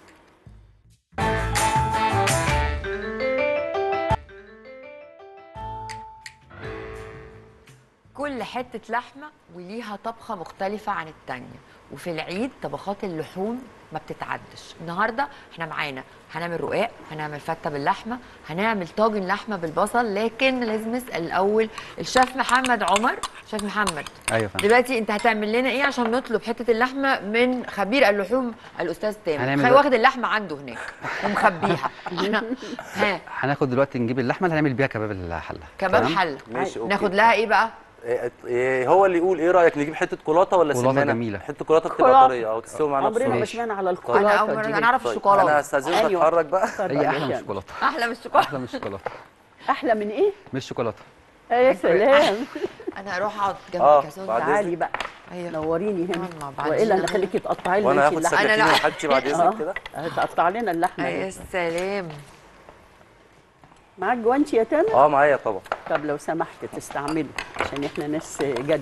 كل حتة لحمة وليها طبخة مختلفة عن التانية، وفي العيد طبخات اللحوم ما بتتعدش. النهارده احنا معانا هنعمل رقاق، هنعمل فتة باللحمة، هنعمل طاجن لحمة بالبصل، لكن لازم نسأل الأول الشيف محمد عمر. شيف محمد، ايوه فاهم. دلوقتي انت هتعمل لنا ايه عشان نطلب حتة اللحمة من خبير اللحوم الأستاذ تامر؟ هنعمل خلي بقى- واخد اللحمة عنده هناك ومخبيها. احنا ها هناخد دلوقتي نجيب اللحمه اللي هنعمل بيها كباب الحله. كباب تمام؟ حلة. ماشي، أوكي. ناخد لها ايه بقى؟ إيه- إيه هو اللي يقول ايه رايك نجيب حته كولاته ولا كولاته سمانه؟ جميلة. حته كولاته بتبقى كولاته. طريه او تستوي معانا عمرنا ما بسرعه. سمعنا على انا الكولاته اول مرة دي. انا اعرف طيب، الشوكولاتة. انا هستاذنك أيوة. اتحرك بقى. اتفضل هي يا احلى من هشام. الشوكولاته. احلى من الشوكولاتة. احلى من الشوكولاته. احلى من ايه؟ مش شوكولاته. يا سلام. انا هروح اقعد آه، جنبك يا سون. بعد تعالي بقى ايوه نوريني آه، هنا. ما بعد والا كده. انا خليكي تقطعي لنا وانا انت هاخد اللحمه. سكاكين لا. وحاجتي بعد اذنك كده. هتقطع لنا اللحمه يا دي. سلام. معاك جوانتي يا تامر؟ اه معايا طبعا. طب لو سمحت تستعمله عشان احنا ناس جد.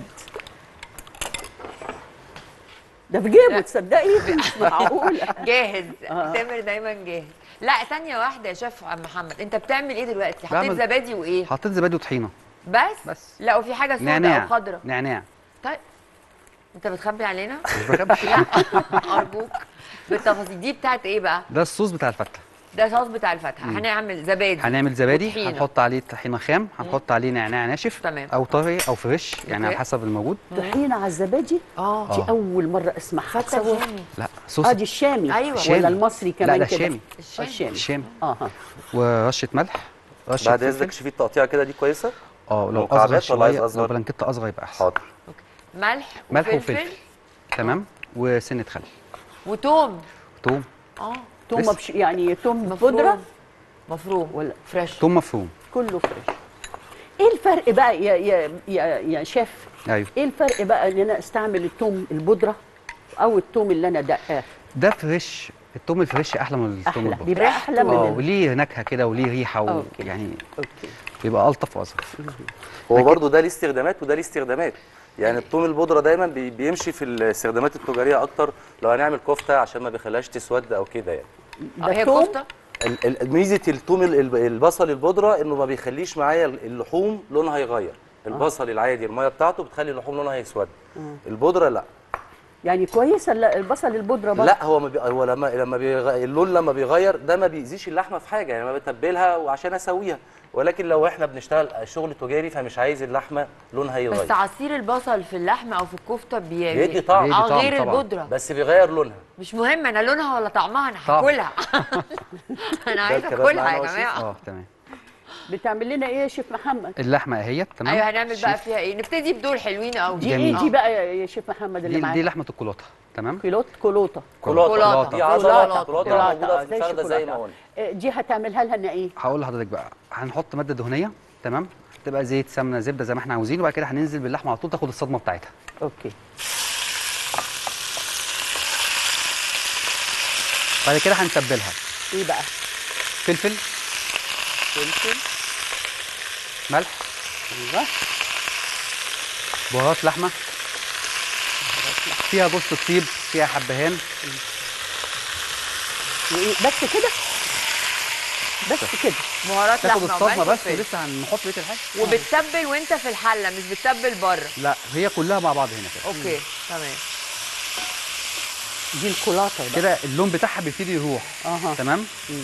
ده في جيبه تصدقي؟ مش معقوله. جاهز. آه. تامر دايما جاهز. لا ثانية واحدة يا شيف عم محمد، انت بتعمل ايه دلوقتي؟ حطيت بعمل- زبادي وايه؟ حطيت زبادي وطحينه. بس؟ بس. لا وفي حاجة سوداء نعناع. او خضراء. نعناع. طيب انت بتخبي علينا؟ مش بخبي. لا ارجوك بالتفاصيل دي بتاعت ايه بقى؟ ده الصوص بتاع الفته. ده صوص بتاع الفتحة. هنعمل زبادي. هنعمل زبادي، وطحينة. هنحط عليه طحينه خام، هنحط عليه نعناع ناشف تمام. او طري او فريش، يعني أوكي. على حسب الموجود. طحينه على الزبادي؟ اه دي اول مره اسمعها. فتة تصور. شامي. لا صوص اه دي الشامي. أيوة. شامي. ولا المصري كمان لا ده كده؟ الشامي. الشامي. الشامي. الشامي. اه ها. ورشه ملح، رشه بعد فلفل. اذنك شوفي التقطيع كده دي كويسه. اه لو مكعبات اصغر ولا عايز شويه، أصغر؟ لو بلانكيت اصغر يبقى احسن. حاضر. ملح ملح وفلفل وفلفل. تمام. وسنه خل. وتوم. توم. اه توم لسه. بش... يعني توم مفروم. بودره مفروم ولا فريش. توم مفروم. كله فريش. ايه الفرق بقى يا يا يا, يا شيف؟ ايوه. ايه الفرق بقى ان انا استعمل التوم البودره او التوم اللي انا دقاه؟ ده فريش. التوم الفريش احلى من التوم احلى البودر. بيبقى احلى من اه ال- وليه نكهه كده وليه ريحه و... أوكي. يعني اوكي. بيبقى الطف واظرف. هو برضه ده ليه استخدامات وده ليه استخدامات. يعني الثوم البودره دايما بي- بيمشي في الاستخدامات التجاريه اكتر لو هنعمل كفته عشان ما بيخليهاش تسود او كده يعني. آه، هي توم؟ كفته. ال- ال- ميزه الثوم ال- ال- البصل البودره انه ما بيخليش معايا اللحوم لونها يغير. البصل العادي الميه بتاعته بتخلي اللحوم لونها يسود. البودره لا. يعني كويس ال- البصل البودره برضه؟ لا هو ما بي... هو لما لما بيغ... اللون لما بيغير ده ما بيأذيش اللحمه في حاجه، يعني ما بتبلها وعشان اسويها، ولكن لو احنا بنشتغل شغل تجاري فمش عايز اللحمه لونها يغير. بس عصير البصل في اللحمه او في الكفته بي... بيدي طعم. بيدي اه طعم غير طبعاً. البودره. بس بيغير لونها. مش مهم انا لونها ولا طعمها، انا طعم. هاكلها. انا عايزه الكباب اكلها معانا يا وشيف؟ جماعه. اه تمام. بتعمل لنا ايه يا شيف محمد؟ اللحمه اهيت تمام. ايوه هنعمل بقى شيف. فيها ايه؟ نبتدي بدول حلوين قوي. دي جميل. ايه دي بقى يا شيف محمد اللي دي, معاك؟ دي لحمه الكولاته. تمام. كيلوت كولوطه. كولاته. كولاته. دي عضله كولاته. كولاته كولاته، موجوده آه، في الفخده زي ما الشوكولاتة. قلنا. آه، دي هتعملها لنا ايه؟ هقول لحضرتك بقى، هنحط ماده دهنيه تمام، تبقى زيت سمنه زبده زي ما احنا عاوزين، وبعد كده هننزل باللحمه على طول تاخد الصدمه بتاعتها. اوكي. بعد كده هنتبلها. ايه بقى؟ فلفل، فلفل. ملح، ايوه. بهارات لحمه، بهارات فيها جوز الطيب، فيها حبهان. وإيه بس كده؟ بس كده. بهارات تاخد لحمه الصدمه وملح بس، وفلفل. ولسه هنحط بقيه الحاجه. وبتتبل وانت في الحله مش بتتبل بره؟ لا هي كلها مع بعض هنا كده. اوكي تمام. دي الكولاطه بقى. كده اللون بتاعها بيبتدي يروح. اها تمام. مم.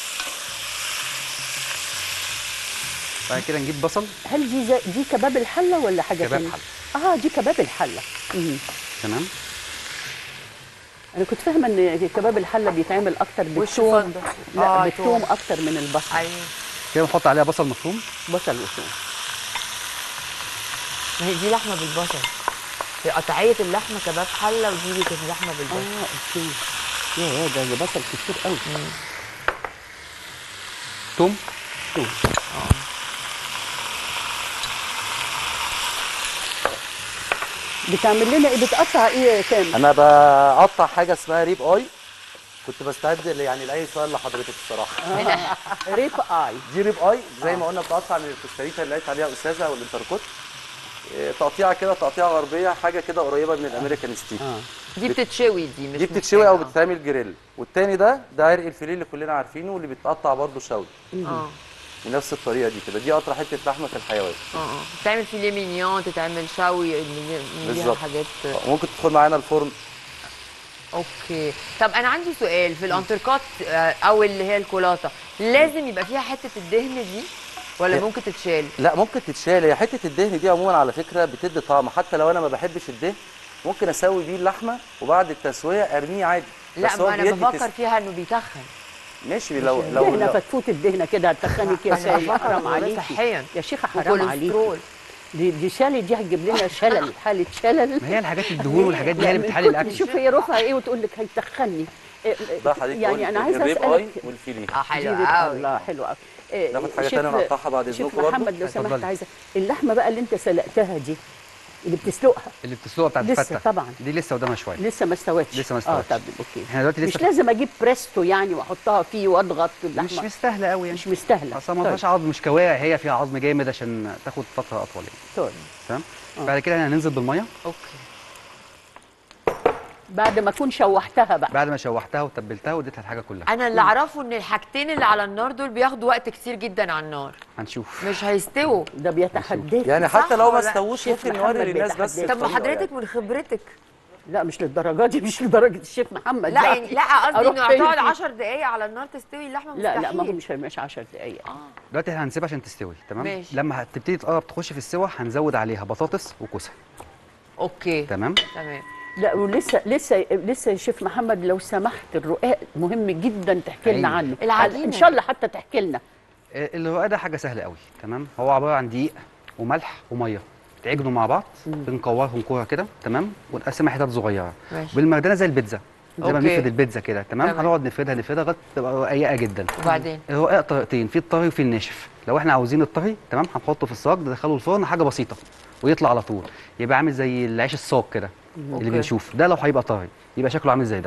بعد كده نجيب بصل. هل دي زي دي كباب الحله ولا حاجه كباب تانية؟ حله. اه دي كباب الحله. مم. تمام. انا كنت فاهمه ان كباب الحله بيتعمل اكتر بالثوم. والشوفان ده. لا آه، بالثوم توم. اكتر من البصل. ايوه. كده نحط عليها بصل مفروم. بصل وثوم. ما هي دي لحمه بالبصل. في قطعيه اللحمه كباب حله ودي كانت لحمه بالبصل. اه اوكي. يا يا ده ده بصل كتير قوي. توم. توم. بتعمل لنا ايه؟ بتقطع ايه يا كامل؟ انا بقطع حاجه اسمها ريب اي. كنت بستعد يعني لاي سؤال لحضرتك الصراحه. ريب اي. دي ريب اي زي ما قلنا بتقطع من الكوستاريكا اللي قالت عليها استاذه او الانتركوت. إيه، تقطيعه كده تقطيعه غربيه، حاجه كده قريبه من الامريكان ستيك. اه دي بتتشوي دي مش دي بتتشوي او محتاجة. بتتعمل جريل. والتاني ده ده عرق الفيليه اللي كلنا عارفينه واللي بيتقطع برده شوي اه بنفس الطريقه دي كده. دي اقطع حته لحمه في الحيوان. اه اه تتعمل فيليه مينيون، تتعمل شوي، من من ليها بالظبط. حاجات. ممكن تدخل معانا الفرن. اوكي. طب انا عندي سؤال في الانتركوت آه، او اللي هي الكولاطه، لازم يبقى فيها حته الدهن دي ولا هي- ممكن تتشال؟ لا ممكن تتشال. هي حته الدهن دي عموما على فكره بتدي طعم، حتى لو انا ما بحبش الدهن ممكن اسوي بيه اللحمه وبعد التسويه ارميه عادي. لا بس هو ما انا بيدي بفكر تس- فيها انه بيتخن. ماشي. لو لو, دهنه لو فتفوت الدهنه كده هتخنك يا سالي. حرام عليكي صحيا. يا شيخه، حرام عليكي. وكوليسترول. دي دي سالي دي هتجيب لنا شلل، حاله شلل. ما هي الحاجات الدهون والحاجات دي هي يعني اللي من بتحلي كتر الاكل. شوف هي رفعه ايه وتقول لك هيتخني. ده حضرتك يعني انا عايزه الريب اي اسالك. والفيليه. اه حلو دي بيبقى- قوي. الله حلو قوي. إيه، ناخد حاجه شيف- ثانيه نقطعها بعد شيف اذنكم برضه. محمد لو سمحت اتفضلي. عايزه اللحمه بقى اللي انت سلقتها دي اللي بتسلقها اللي بتسلقها بتاعت لسه الفته طبعا. دي لسه قدامها شويه. لسه ما استوتش. لسه ما اه استوتش. طب اوكي. احنا دلوقتي مش لسه لازم اجيب بريستو يعني واحطها فيه واضغط مش اللحمه. مستاهله قوي يعني. مش مستاهله. اصلا ما طيب. فيهاش عظم، مش كواع، هي فيها عظم جامد عشان تاخد فتره اطول يعني. طيب. تمام. آه. بعد كده هننزل بالميه اوكي. بعد ما اكون شوحتها بقى. بعد ما شوحتها وتبلتها واديتها الحاجه كلها. انا اللي اعرفه ان الحاجتين اللي على النار دول بياخدوا وقت كتير جدا على النار، هنشوف. مش هيستووا. ده بيتحداك. يعني صح حتى لو ما ولا لا؟ استووش شيف ممكن محمد نوري للناس بس. بيتحداك. طب ما الطريقة حضرتك من خبرتك. لا مش للدرجه دي، مش لدرجه الشيف محمد. لا يعني لا قصدي أروح انه فين هتقعد فيه؟ عشر دقايق على النار تستوي اللحمه لا مستحيل. لا ما هو مش مش عشر دقايق. اه دلوقتي احنا هنسيبها عشان تستوي. تمام. ماشي. لما هتبتدي تقرب تخش في السوا هنزود عليها بطاطس وكوسه. اوكي تمام. تمام. لا ولسه لسه لسه يا شيف محمد لو سمحت الرقاق مهم جدا تحكي لنا أيوة. عنه. العجينة. ان شاء الله حتى تحكي لنا. آه، الرقاق ده حاجه سهله قوي. تمام. هو عباره عن دقيق وملح وميه تعجنوا مع بعض، بنكورهم كوره كده. تمام. ونقسمها حتت صغيره ماشي. بالمردانه زي البيتزا، زي ما أوكي. بنفرد البيتزا كده. تمام. تمام. هنقعد نفردها نفردها لغايه تبقى رقيقه جدا. وبعدين الرقاق طريقتين، في الطري وفي الناشف. لو احنا عاوزين الطري تمام هنحطه في الصاج ندخله الفرن، حاجه بسيطه ويطلع على طول، يبقى عامل زي العيش الصاج كده أوكي. اللي بنشوف ده. لو هيبقى طري يبقى شكله عامل زي ده.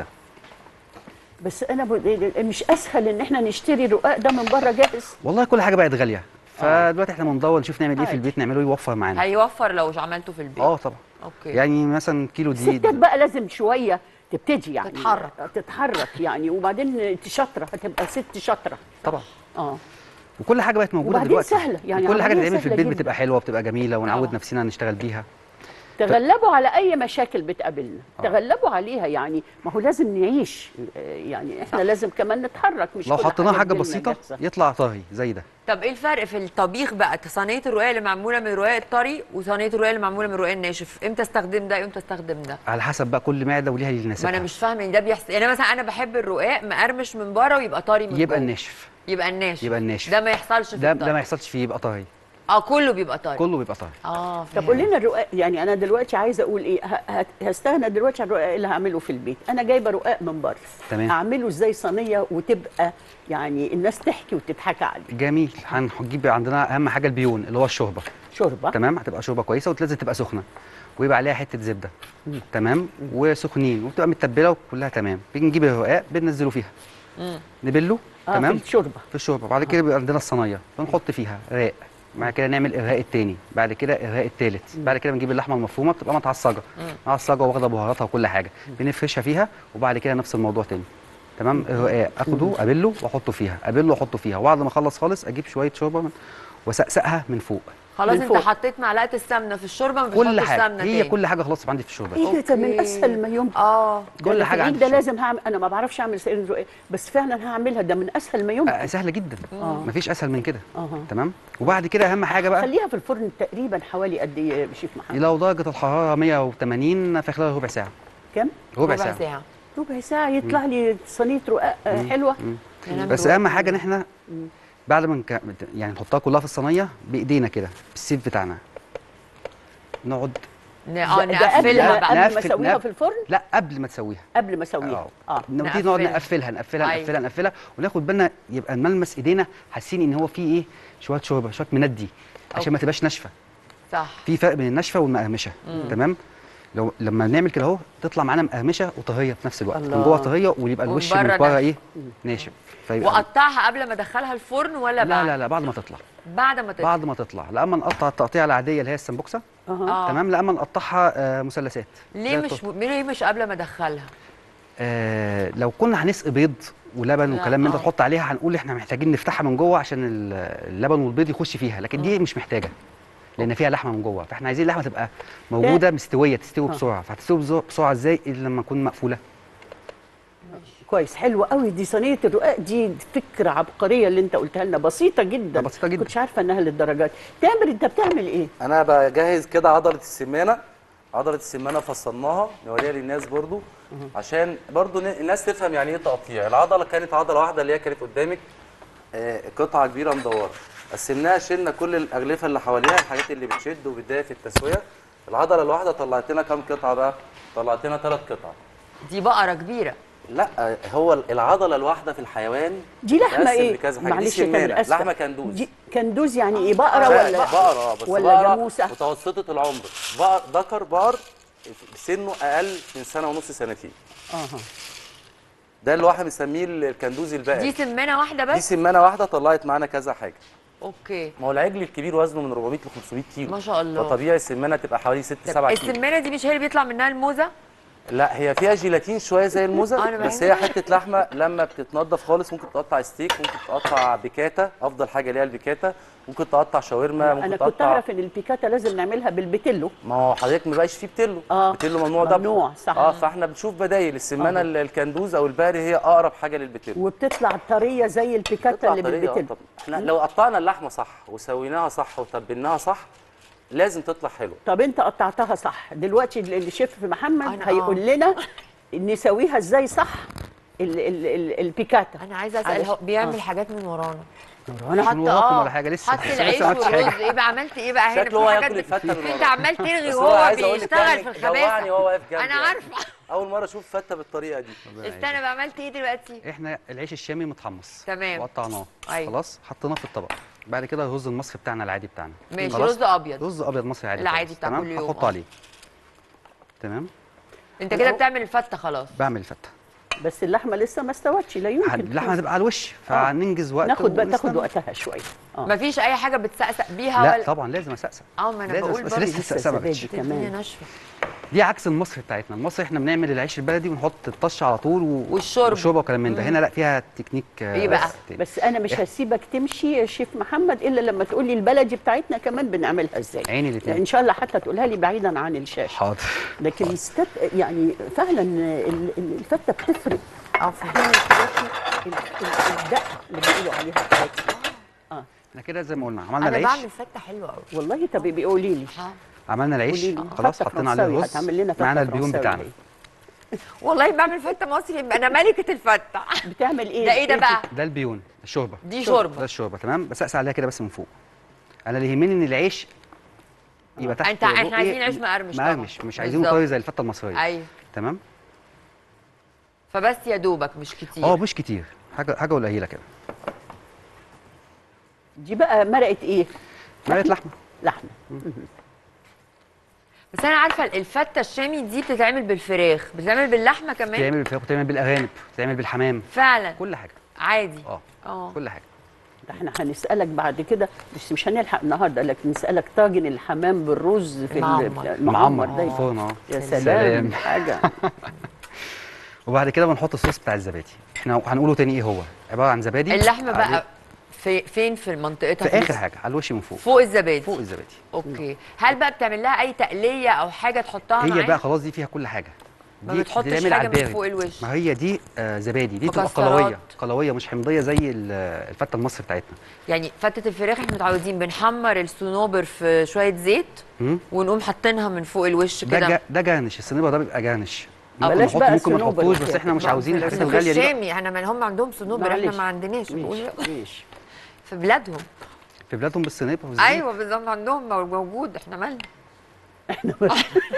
بس انا ب... مش اسهل ان احنا نشتري الرقاق ده من بره جاهز؟ والله كل حاجه بقت غاليه، فدلوقتي احنا بندور نشوف نعمل ايه في عادي. البيت نعمله يوفر معانا. هيوفر لو عملته في البيت. اه طبعا. اوكي. يعني مثلا كيلو دي الستات بقى لازم شويه تبتدي يعني تتحرك. تتحرك يعني، وبعدين شاطره هتبقى ست شاطره. طبعا. اه وكل حاجه بقت موجوده وبعدين دلوقتي سهلة، يعني كل حاجه عملية تتعمل في سهلة البيت جدا. بتبقى حلوه بتبقى جميله ونعود آه. نفسنا نشتغل بيها. تغلبوا على اي مشاكل بتقابلنا. تغلبوا عليها يعني. ما هو لازم نعيش آه، يعني احنا لازم كمان نتحرك. مش لو كل حطيناه حاجه تجيلنا بسيطه جاهزة. يطلع طري زي ده. طب ايه الفرق في الطبيخ بقى؟ صينيه الرقاق اللي معموله من الرقاق الطري وصينيه الرقاق اللي معموله من الرقاق الناشف، امتى استخدم ده امتى استخدم ده؟ على حسب بقى كل معده وليها اللي ما يناسبها. انا مش فاهمه ان ده بيحصل. يعني مثلا انا بحب الرقاق مقرمش من بره ويبقى طري من يبقى جوه. الناشف. يبقى الناشف. يبقى الناشف. ده ما يحصلش في ده الطري. ده ما يحصلش فيه يبقى طري. اه كله بيبقى طري. كله بيبقى طري. اه طب قول لنا الرقاق، يعني انا دلوقتي عايزه اقول ايه، ه- ه- هستغنى دلوقتي عن الرقاق اللي هعمله في البيت. انا جايبه رقاق من بره. تمام. اعمله ازاي صينيه وتبقى يعني الناس تحكي وتضحك عليه؟ جميل. هنجيب عندنا اهم حاجه البيون اللي هو الشوربه. شوربه. تمام. هتبقى شوربه كويسه ولازم تبقى سخنه ويبقى عليها حته زبده. تمام. وسخنين وبتبقى متبله وكلها تمام. بنجيب الرقاق بننزله فيها. نبله. آه تمام. في الشوربه. في الشوربه. بعد كده بيبقى عندنا الصينيه بنحط فيها راق بعد كده نعمل الرقاق التاني، بعد كده الرقاق التالت، بعد كده بنجيب اللحمه المفرومه بتبقى متعصجه معصجه واخده بهاراتها وكل حاجه، بنفرشها فيها وبعد كده نفس الموضوع تاني. تمام. الرقاق اخده ابله واحطه فيها، ابله واحطه فيها، وبعد ما اخلص خالص اجيب شويه شوربه من- واسقسقها من فوق. خلاص من انت فوق. حطيت معلقه السمنه في الشوربه، مش كل بتحط حاجه السمنه هي تاني. كل حاجه خلاص عندي في الشوربه. ايه ده من أوكي. اسهل ما يمكن. اه كل ده حاجه في عندي العيد في ده الشوربة. لازم هعمل، انا ما بعرفش اعمل سائل الرقاق بس فعلا هعملها، ده من اسهل ما يمكن. آه، سهله جدا. آه. مفيش اسهل من كده. أها. تمام. وبعد كده اهم حاجه بقى، خليها في الفرن تقريبا حوالي قد ايه يا شيف محمد؟ لو درجه الحراره مية وتمانين في خلال ربع ساعه. كام؟ ربع ربع ساعه, ساعه ربع ساعه يطلع لي صينيه رقاق آه، حلوه. ننام بس دلوقتي. اهم حاجه ان احنا بعد ما نك... يعني نحطها كلها في الصينيه بايدينا كده بالسيف بتاعنا، نقعد ن- ده- اه ده نقفلها قبل بقى. قبل ما نقفل- اسويها نقفل. في الفرن، لا قبل ما تسويها. قبل ما اسويها. اه نبتدي نقعد نقفلها. نقفلها نقفلها أيوة. نقفلها نقفلها وناخد بالنا يبقى ملمس ايدينا حاسين ان هو فيه ايه، شويه شوربه شويه مندي عشان ما تبقاش ناشفه. صح. في فرق بين الناشفه والمقرمشه. تمام. لو لما نعمل كده اهو تطلع معانا مقرمشه وطريه في نفس الوقت، من الله. جوه طريه ويبقى ومن الوش بره من بره ناشف. ايه، ناشف. فيبقى واقطعها قبل ما ادخلها الفرن ولا بعد؟ لا لا لا بعد ما تطلع. بعد ما تطلع. بعد ما تطلع، لا اما نقطع التقطيعه العاديه اللي هي السمبوكسه. اها. آه. تمام. لا اما نقطعها آه مثلثات. ليه زي مش التورت. ليه مش قبل ما ادخلها؟ آه لو كنا هنسقي بيض ولبن لا، وكلام من ده آه. نحط عليها، هنقول احنا محتاجين نفتحها من جوه عشان ال- اللبن والبيض يخش فيها، لكن دي مش محتاجه لان فيها لحمه من جوه، فاحنا عايزين اللحمه تبقى موجوده مستويه، تستوي بسرعه. فهتستوي بزو- بسرعه ازاي الا لما تكون مقفوله. كويس، حلوه قوي دي صينيه الرقاق دي، فكره عبقريه اللي انت قلتها لنا، بسيطه جدا. بسيطة جدا. كنتش عارفه انها للدرجات. تامر انت بتعمل ايه؟ انا بجهز كده عضله السمانه. عضله السمانه فصلناها نوريها للناس برضو عشان برضو ن- الناس تفهم يعني ايه تقطيع. العضله كانت عضله واحده اللي هي كانت قدامك، آه، قطعه كبيره مدوره، قسمناها شلنا كل الاغلفه اللي حواليها، الحاجات اللي بتشد وبتضايق في التسويه. العضله الواحده طلعت لنا كام قطعه بقى؟ طلعت لنا ثلاث قطع. دي بقره كبيره. لا هو العضله الواحده في الحيوان دي لحمه تقسم ايه؟ لكذا حاجه. دي معلش يا تامر، سمانه، آسفة. لحمه كندوز. دي كندوز يعني ايه، بقره لا، ولا بقرة اه بس ولا بقرة جاموسه؟ متوسطة العمر. بقر ذكر بقر سنه أقل من سنة ونص سنتين. اها. ده اللي واحد مسميه الكندوز البقري. دي سمانه واحده دي بس؟ سمانة واحدة طلعت معانا كذا حاجة. اوكي. ما هو العجل الكبير وزنه من أربعمية ل خمسمية كيلو. ما شاء الله. فطبيعي السمانة تبقى حوالي ستة طب سبعة كيلو. السمانه دي مش هي اللي بيطلع منها الموزه؟ لا هي فيها جيلاتين شوية زي الموزة، أنا بس بحب- هي حتة لحمة لما بتتنضف خالص ممكن تقطع ستيك، ممكن تقطع بيكاتا، أفضل حاجة ليها البيكاتا، ممكن تقطع شاورما، ممكن انا كنت تقطع. اعرف ان البيكاتا لازم نعملها بالبتلو. ما هو حضرتك ما بقاش فيه بتلو. آه. بتلو ممنوع ده. ممنوع، صح. اه فاحنا بنشوف بدايل السمانه آه. آه. الكندوز او الباري هي اقرب حاجه للبتلو. وبطلع طريه زي البيكاتا تطلع اللي طريقة. بالبتلو. طب احنا لو قطعنا اللحمه صح وسويناها صح وتبلناها صح لازم تطلع حلوه. طب انت قطعتها صح، دلوقتي الشيف محمد أنا هيقول آه. لنا نسويها ازاي صح ال ال ال البيكاتا. انا عايزه اسال، علش- هو بيعمل آه. حاجات من ورانا. انا حط من وراكم اه ولا حاجه لسه حط لسه العيش ما عملتش والرز، حاجه. ايه بقى عملت ايه بقى هنا؟ شكله هو في هياكل حاجات الفته من انت ورا. عمال ترغي بس هو وهو عايز أقول لك بيشتغل يعني في جوعني الخباثه. وهو واقف جنبي انا يعني. عارفه. اول مره اشوف فته بالطريقه دي. استنى بقى، عملت ايه دلوقتي؟ احنا العيش الشامي متحمص تمام. وقطعناه. أيوة. خلاص حطيناه في الطبق. بعد كده الرز المصري بتاعنا العادي بتاعنا. ماشي، خلاص؟ رز ابيض. رز ابيض مصري عادي العادي خالص. بتاع تمام؟ كل يوم، هحطه آه. عليه. تمام. انت كده بتعمل الفته خلاص. بعمل الفته. بس اللحمه لسه ما استوتش، لا يمكن. اللحمه هتبقى على الوش فهننجز وقت ناخد بقى تاخد ونستنى. وقتها شويه. اه مفيش اي حاجه بتسقسق بيها لا ولا؟ طبعا لازم اسقسق. اه ما انا لازم بقول بس برضه. لسه السقسقه ما جاتش. كمان. الدنيا ناشفه. دي عكس المصري بتاعتنا. المصري احنا بنعمل العيش البلدي ونحط الطشه على طول و... والشوربة. والشوربه وكلام من ده. هنا لا فيها تكنيك. آه، إيه بقى؟ تاني. بس انا مش إح- هسيبك تمشي يا شيف محمد الا لما تقول لي البلدي بتاعتنا كمان بنعملها ازاي. عيني الاتنين. ان شاء الله حتى تقولها لي بعيدا عن الشاشه. حاضر. لكن الستات يعني فعلا ال- ال- الفته بتفرق. اه فهمت. احيانا ال- ال- الدقه اللي بيقولوا عليها بتاعتنا. اه احنا كده زي ما قلنا عملنا انا العيش. بعمل فته حلوه قوي. والله طب بيقولي لي عملنا العيش قولي لي. خلاص فتة حطينا عليه فرنساوي، الرز. هتعمل لنا فتة معانا البيون فرنساوي بتاعنا. إيه؟ والله بعمل فته مصري، انا ملكه الفته. بتعمل ايه؟ ده ايه ده بقى؟ ده البيون الشوربه. دي ده شوربه. الشوربه. تمام. بسقس عليها كده بس من فوق. انا اللي يهمني ان العيش يبقى تحت. انت احنا بقي عايزين عيش مقرمش طبعا. مقرمش، مش عايزينه بالظبط. طري زي الفته المصريه. ايوه. تمام. فبس يا دوبك مش كتير. اه مش كتير، حاجه حاجه قليله كده. دي بقى مرقه ايه؟ مرقه لحمه. لحمه. بس انا عارفه الفته الشامي دي بتتعمل بالفراخ، بتتعمل باللحمه كمان. بتعمل بالفراخ، بتعمل بالارانب، بتعمل بالحمام، فعلا. كل حاجه. عادي. اه اه كل حاجه. ده احنا هنسالك بعد كده، بس مش هنلحق النهارده، لكن نسالك طاجن الحمام بالرز في ال- معمر. المعمر معمر ده. فرن اه يا سلام. سلام حاجه. وبعد كده بنحط الصوص بتاع الزبادي. احنا هنقوله تاني ايه هو؟ عباره عن زبادي. اللحمه بقى عليه- في فين في منطقتها؟ في اخر حاجه على الوش من فوق. فوق الزبادي. فوق الزبادي. اوكي. هل بقى بتعمل لها اي تقليه او حاجه تحطها هي معاها؟ بقى خلاص دي فيها كل حاجه. ما دي بتحطش بتتعمل على حاجة من البارد. فوق الوش. ما هي دي آه زبادي، دي بتبقى مكسرات. قلويه قلويه مش حمضيه زي ال- الفته المصري بتاعتنا. يعني فتة الفراخ احنا متعودين بنحمر الصنوبر في شويه زيت مم. ونقوم حاطينها من فوق الوش ده كده. جا ده جرنش، الصينيه ده بيبقى جرنش. ممكن بلاش نحطه بقى ممكن ما الصنوبر نحطوش، بس وكده. احنا مش ما عاوزين في الحاجات الفراخ الغاليه دي بقى. الشامي احنا ما هم عندهم صنوبر احنا معلش. ما عندناش بقول ماشي ماشي. في بلادهم. في بلادهم بالصينيه والزيت. ايوه بالظبط عندهم موجود، احنا مالنا. احنا بس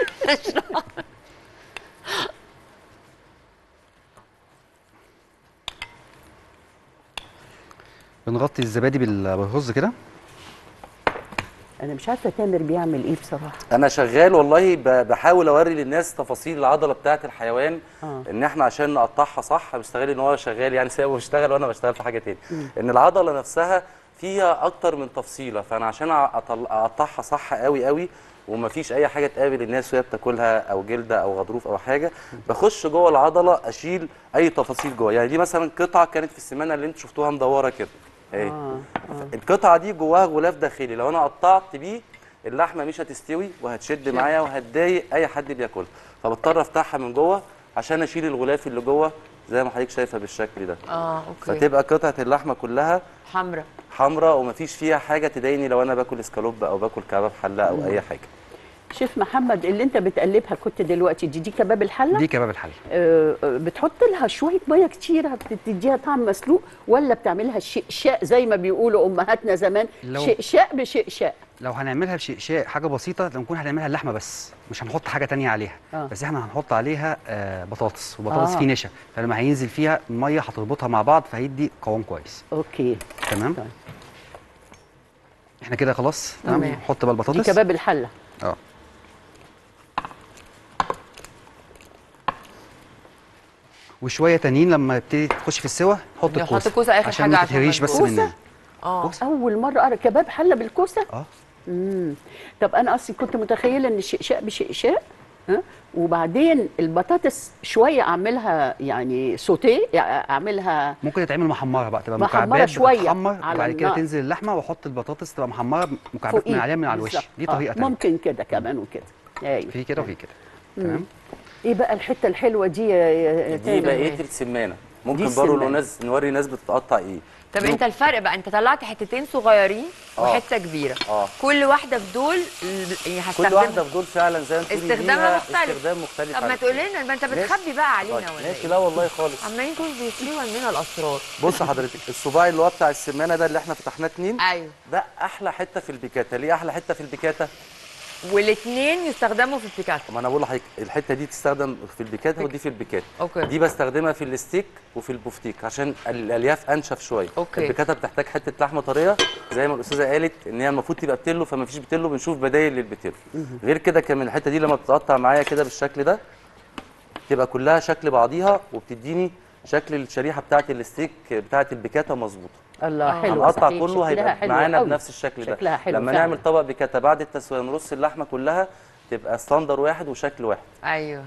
بنغطي الزبادي بال- بالرز كده. انا مش عارفه تامر بيعمل ايه بصراحه. انا شغال والله ب- بحاول اوري للناس تفاصيل العضله بتاعه الحيوان. آه. ان احنا عشان نقطعها صح بستغل ان هو شغال، يعني سايبه بيشتغل وانا بشتغل في حاجه تاني. ان العضله نفسها فيها اكتر من تفصيله، فانا عشان أطل- اقطعها صح قوي قوي ومفيش اي حاجه تقابل الناس وهي بتاكلها او جلده او غضروف او حاجه، بخش جوه العضله اشيل اي تفاصيل جوه. يعني دي مثلا قطعه كانت في السمانه اللي انتوا شفتوها مدوره كده اهي. آه. القطعه دي جواها غلاف داخلي، لو انا قطعت بيه اللحمه مش هتستوي وهتشد معايا وهتضايق اي حد بياكلها، فبضطر افتحها من جوه عشان اشيل الغلاف اللي جوه زي ما حضرتك شايفه بالشكل ده. اه اوكي. فتبقى قطعه اللحمه كلها حمراء. حمراء ومفيش فيها حاجه تضايقني لو انا باكل اسكالوب او باكل كباب حله او اي حاجه. شيف محمد، اللي انت بتقلبها كنت دلوقتي دي دي كباب الحله؟ دي كباب الحله. آه، آه، بتحط لها شويه ميه كتيره بتديها طعم مسلوق، ولا بتعملها شقشاق زي ما بيقولوا امهاتنا زمان؟ لو- شقشاق بشقشاق. لو هنعملها بشقشاق حاجه بسيطه، لو نكون هنعملها اللحمه بس مش هنحط حاجه تانية عليها. آه. بس احنا هنحط عليها آه بطاطس، وبطاطس آه. فيه نشا، فلما هينزل فيها الميه هتربطها مع بعض فهيدي قوام كويس. اوكي. تمام. طيب. احنا كده خلاص تمام. تمام. نحط بقى دي البطاطس. كباب الحله. اه وشويه تانيين لما يبتدي تخش في السوا نحط نحط الكوسه كوسة آخر عشان حاجة ما عشان تتهريش ما بس تبوظ. مننا. اه كوسه اول مره ارى كباب حله بالكوسه. اه امم طب انا اصلي كنت متخيله ان الشقشاق بشقشاق، ها، وبعدين البطاطس شويه اعملها يعني سوتيه، يعني اعملها ممكن تتعمل محمره بقى، تبقى محمرة مكعبات شوية بتتحمر، على وبعد كده النار. تنزل اللحمه واحط البطاطس تبقى محمره مكعبات من فوقيه. عليها من على الوش. بالظبط. دي آه، طريقه تانية. ممكن كده كمان وكده. ايوه. في كده وفي كده. تمام. ايه بقى الحته الحلوه دي يا- يا دي تامر؟ بقيه السمانه. ممكن دي برضه السمانة. ناس نوري ناس بتتقطع ايه. طب انت الفرق بقى، انت طلعت حتتين صغيرين آه. وحته كبيره. آه. كل واحده في دول ال- يعني كل هستخدمها. واحده في دول فعلا زي ما تقولي استخدامها ليها مختلف. استخدام مختلف. طب ما عن تقول التاني. لنا، ما انت ماشي. بتخبي بقى علينا طيب، ولا ماشي. ايه؟ لا والله خالص. عمالين كل بيشيلوا مننا الاسرار. بص حضرتك، الصباع اللي هو بتاع السمانه ده اللي احنا فتحناه اتنين، ايوه. ده احلى حته في البيكاتا. ليه احلى حته في البيكاتا؟ والاثنين يستخدموا في البيكاتا. ما انا بقول لحضرتك الحته دي تستخدم في البيكاتا ودي في البيكاتا. اوكي. دي بستخدمها في الستيك وفي البوفتيك عشان الالياف انشف شويه. أوكي. البيكاتا بتحتاج حته لحمه طريه زي ما الاستاذه قالت ان هي المفروض تبقى بتلو، فما فيش بتلو، بنشوف بدايل للبتلو. غير كده كمان الحته دي لما بتتقطع معايا كده بالشكل ده تبقى كلها شكل بعضيها وبتديني شكل الشريحه بتاعه الستيك بتاعه البيكاتا مظبوطه. الله حلو. هنقطع صحيح. كله شكلها هيبقى حلو معانا قوي. بنفس الشكل ده. شكلها حلو لما فعلا. نعمل طبق بيكاتا بعد التسويه نرص اللحمه كلها تبقى ستاندر واحد وشكل واحد. ايوه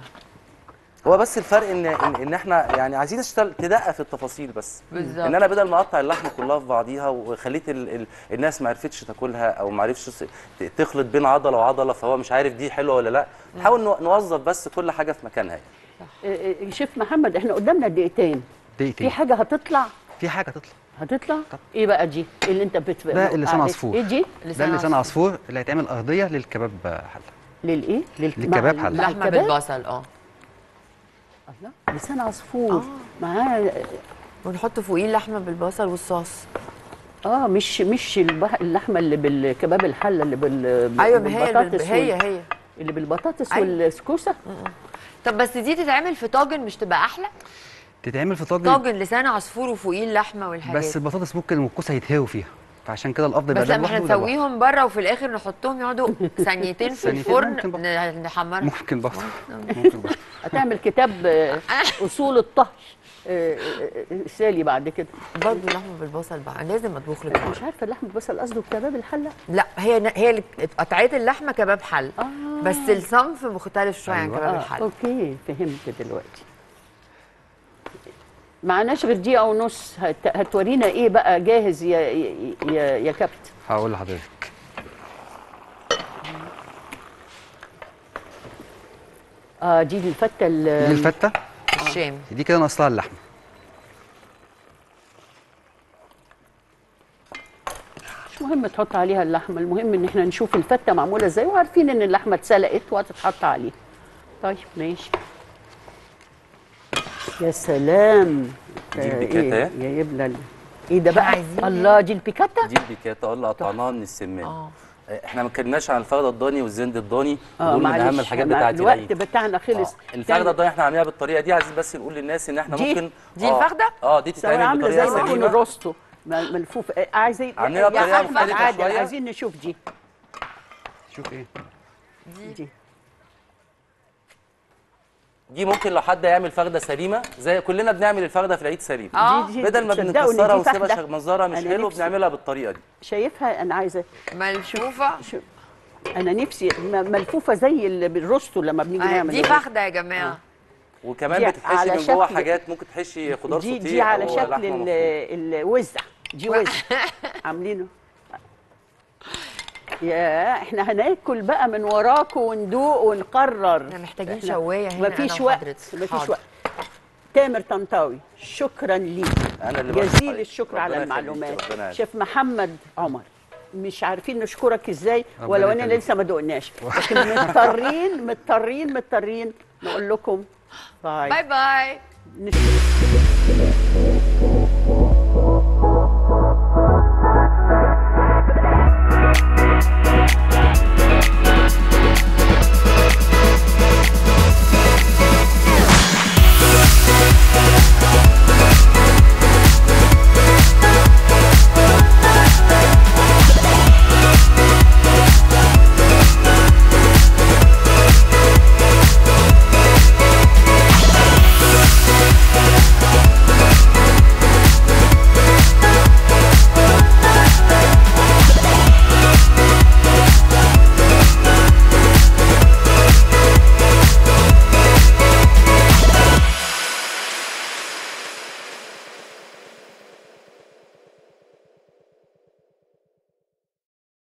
هو بس الفرق ان ان, إن احنا يعني عايزين نشتغل تدقق في التفاصيل بس. بالظبط. ان انا بدل ما اقطع اللحمه كلها في بعضيها وخليت ال ال الناس ما عرفتش تاكلها او ما عرفتش ت- تخلط بين عضله وعضله، فهو مش عارف دي حلوه ولا لا. نحاول نو- نوظف بس كل حاجه في مكانها يعني. آه، آه، شيف محمد، احنا قدامنا دقيقتين. دقيقتين. في حاجه هتطلع في حاجه تطلع. هتطلع ايه بقى دي اللي انت بت ده اللسان آه، عصفور. ايه دي؟ ده اللسان عصفور اللي هيتعمل ارضيه للكباب حله. للايه؟ للك- للكباب مع- حلة. مع لحمه الكباب؟ بالبصل. اه الله، لسان عصفور معاه. ونحط فوقيه اللحمه بالبصل والصوص. اه مش مش البح- اللحمه اللي بالكباب الحله اللي بال ايوه ما هي بالبطاطس هي وال- هي اللي بالبطاطس أيوة. والكوسه. طب بس دي تتعمل في طاجن مش تبقى احلى؟ تتعمل في طاجن. طاجن لسان عصفور وفوقيه اللحمه والحاجات. بس البطاطس ممكن والكوسه يتهروا فيها، فعشان كده الافضل بس يبقى ده لما احنا لوحده وده لوحده. نسويهم بره وفي الاخر نحطهم يقعدوا ثانيتين في ثانيتين الفرن ممكن برضه. ن- نحمرهم. ممكن برضه. ممكن برضه. هتعمل كتاب آه، اصول الطهي. آه، آه، سالي بعد كده. برضه لحمه بالبصل بقى لازم اطبخ لك. مش عارفه اللحم بالبصل قصده كباب الحله. لا هي هي اللي قطعيه اللحمه كباب حل. آه. بس الصنف مختلف شويه عن أيوة. كباب آه. الحل. اوكي فهمت دلوقتي. معناش غير دقيقه ونص، هت... هتورينا ايه بقى جاهز يا يا يا, يا كابتن. هقول لحضرتك. اه دي الفته ال- دي الفته، الشام. دي كده ناقص لها اللحمه. مش مهم تحط عليها اللحمه، المهم ان احنا نشوف الفته معموله ازاي وعارفين ان اللحمه اتسلقت وهتتحط عليها. طيب ماشي. يا سلام. دي آه، البيكاتا ايه اهي. يا يبلى ال- ايه ده بقى؟ عايزين الله دي البيكاتا. دي البيكاتا اللي قطعناها من السمان. اه احنا ما اتكلمناش عن الفخده الضاني والزند الضاني، اه ودول من معلش، اهم الحاجات مع- بتاعت الوقت العيد. بتاعنا خلص. آه. الفخده الضاني احنا عاملينها بالطريقه دي، عايزين بس نقول للناس ان احنا دي- ممكن دي آه. الفخدة؟ اه دي سواء تتعمل عامله زي بطريقه ما يكون سليمه. الروستو م- ملفوف. آه، عايزين عاملينها يا بطريقة أحمد مختلفة عادل، شوية. عايزين نشوف دي. شوف ايه. دي دي ممكن لو حد يعمل فخده سليمه، زي كلنا بنعمل الفخده في العيد سليم. اه دي- دي- بدل ما تصدقوا إن بنكسرها دي ونسيبها فخدة؟ شغ- منظرها مش أنا حلو، نفسي- بنعملها بالطريقه دي. شايفها انا عايزه. ملفوفه. شو انا نفسي م- ملفوفه زي ال- الروستو لما بنيجي آه، نعمل دي الروستو. فخده يا جماعه. وكمان دي بتتحشي على من جوه شكل- حاجات، ممكن تحشي خضار دي سوتيه دي على أو شكل لحمة ال- مفرومة. الوزع. دي وزع عاملينه. يا احنا هناكل بقى من وراكم وندوق ونقرر. احنا محتاجين إحنا شوايه هنا. مفيش أنا وقت، وحضرتك. مفيش حاضر. وقت. تامر طنطاوي شكرا ليك، أنا اللي جزيل بشكرك. الشكر على ربنا يخليك، المعلومات. ربنا يعزك. شيف محمد عمر، مش عارفين نشكرك ازاي ربنا ولو اننا يخليك. لسه ما دقناش، لكن مضطرين مضطرين مضطرين نقول لكم باي. باي باي. نشكرك.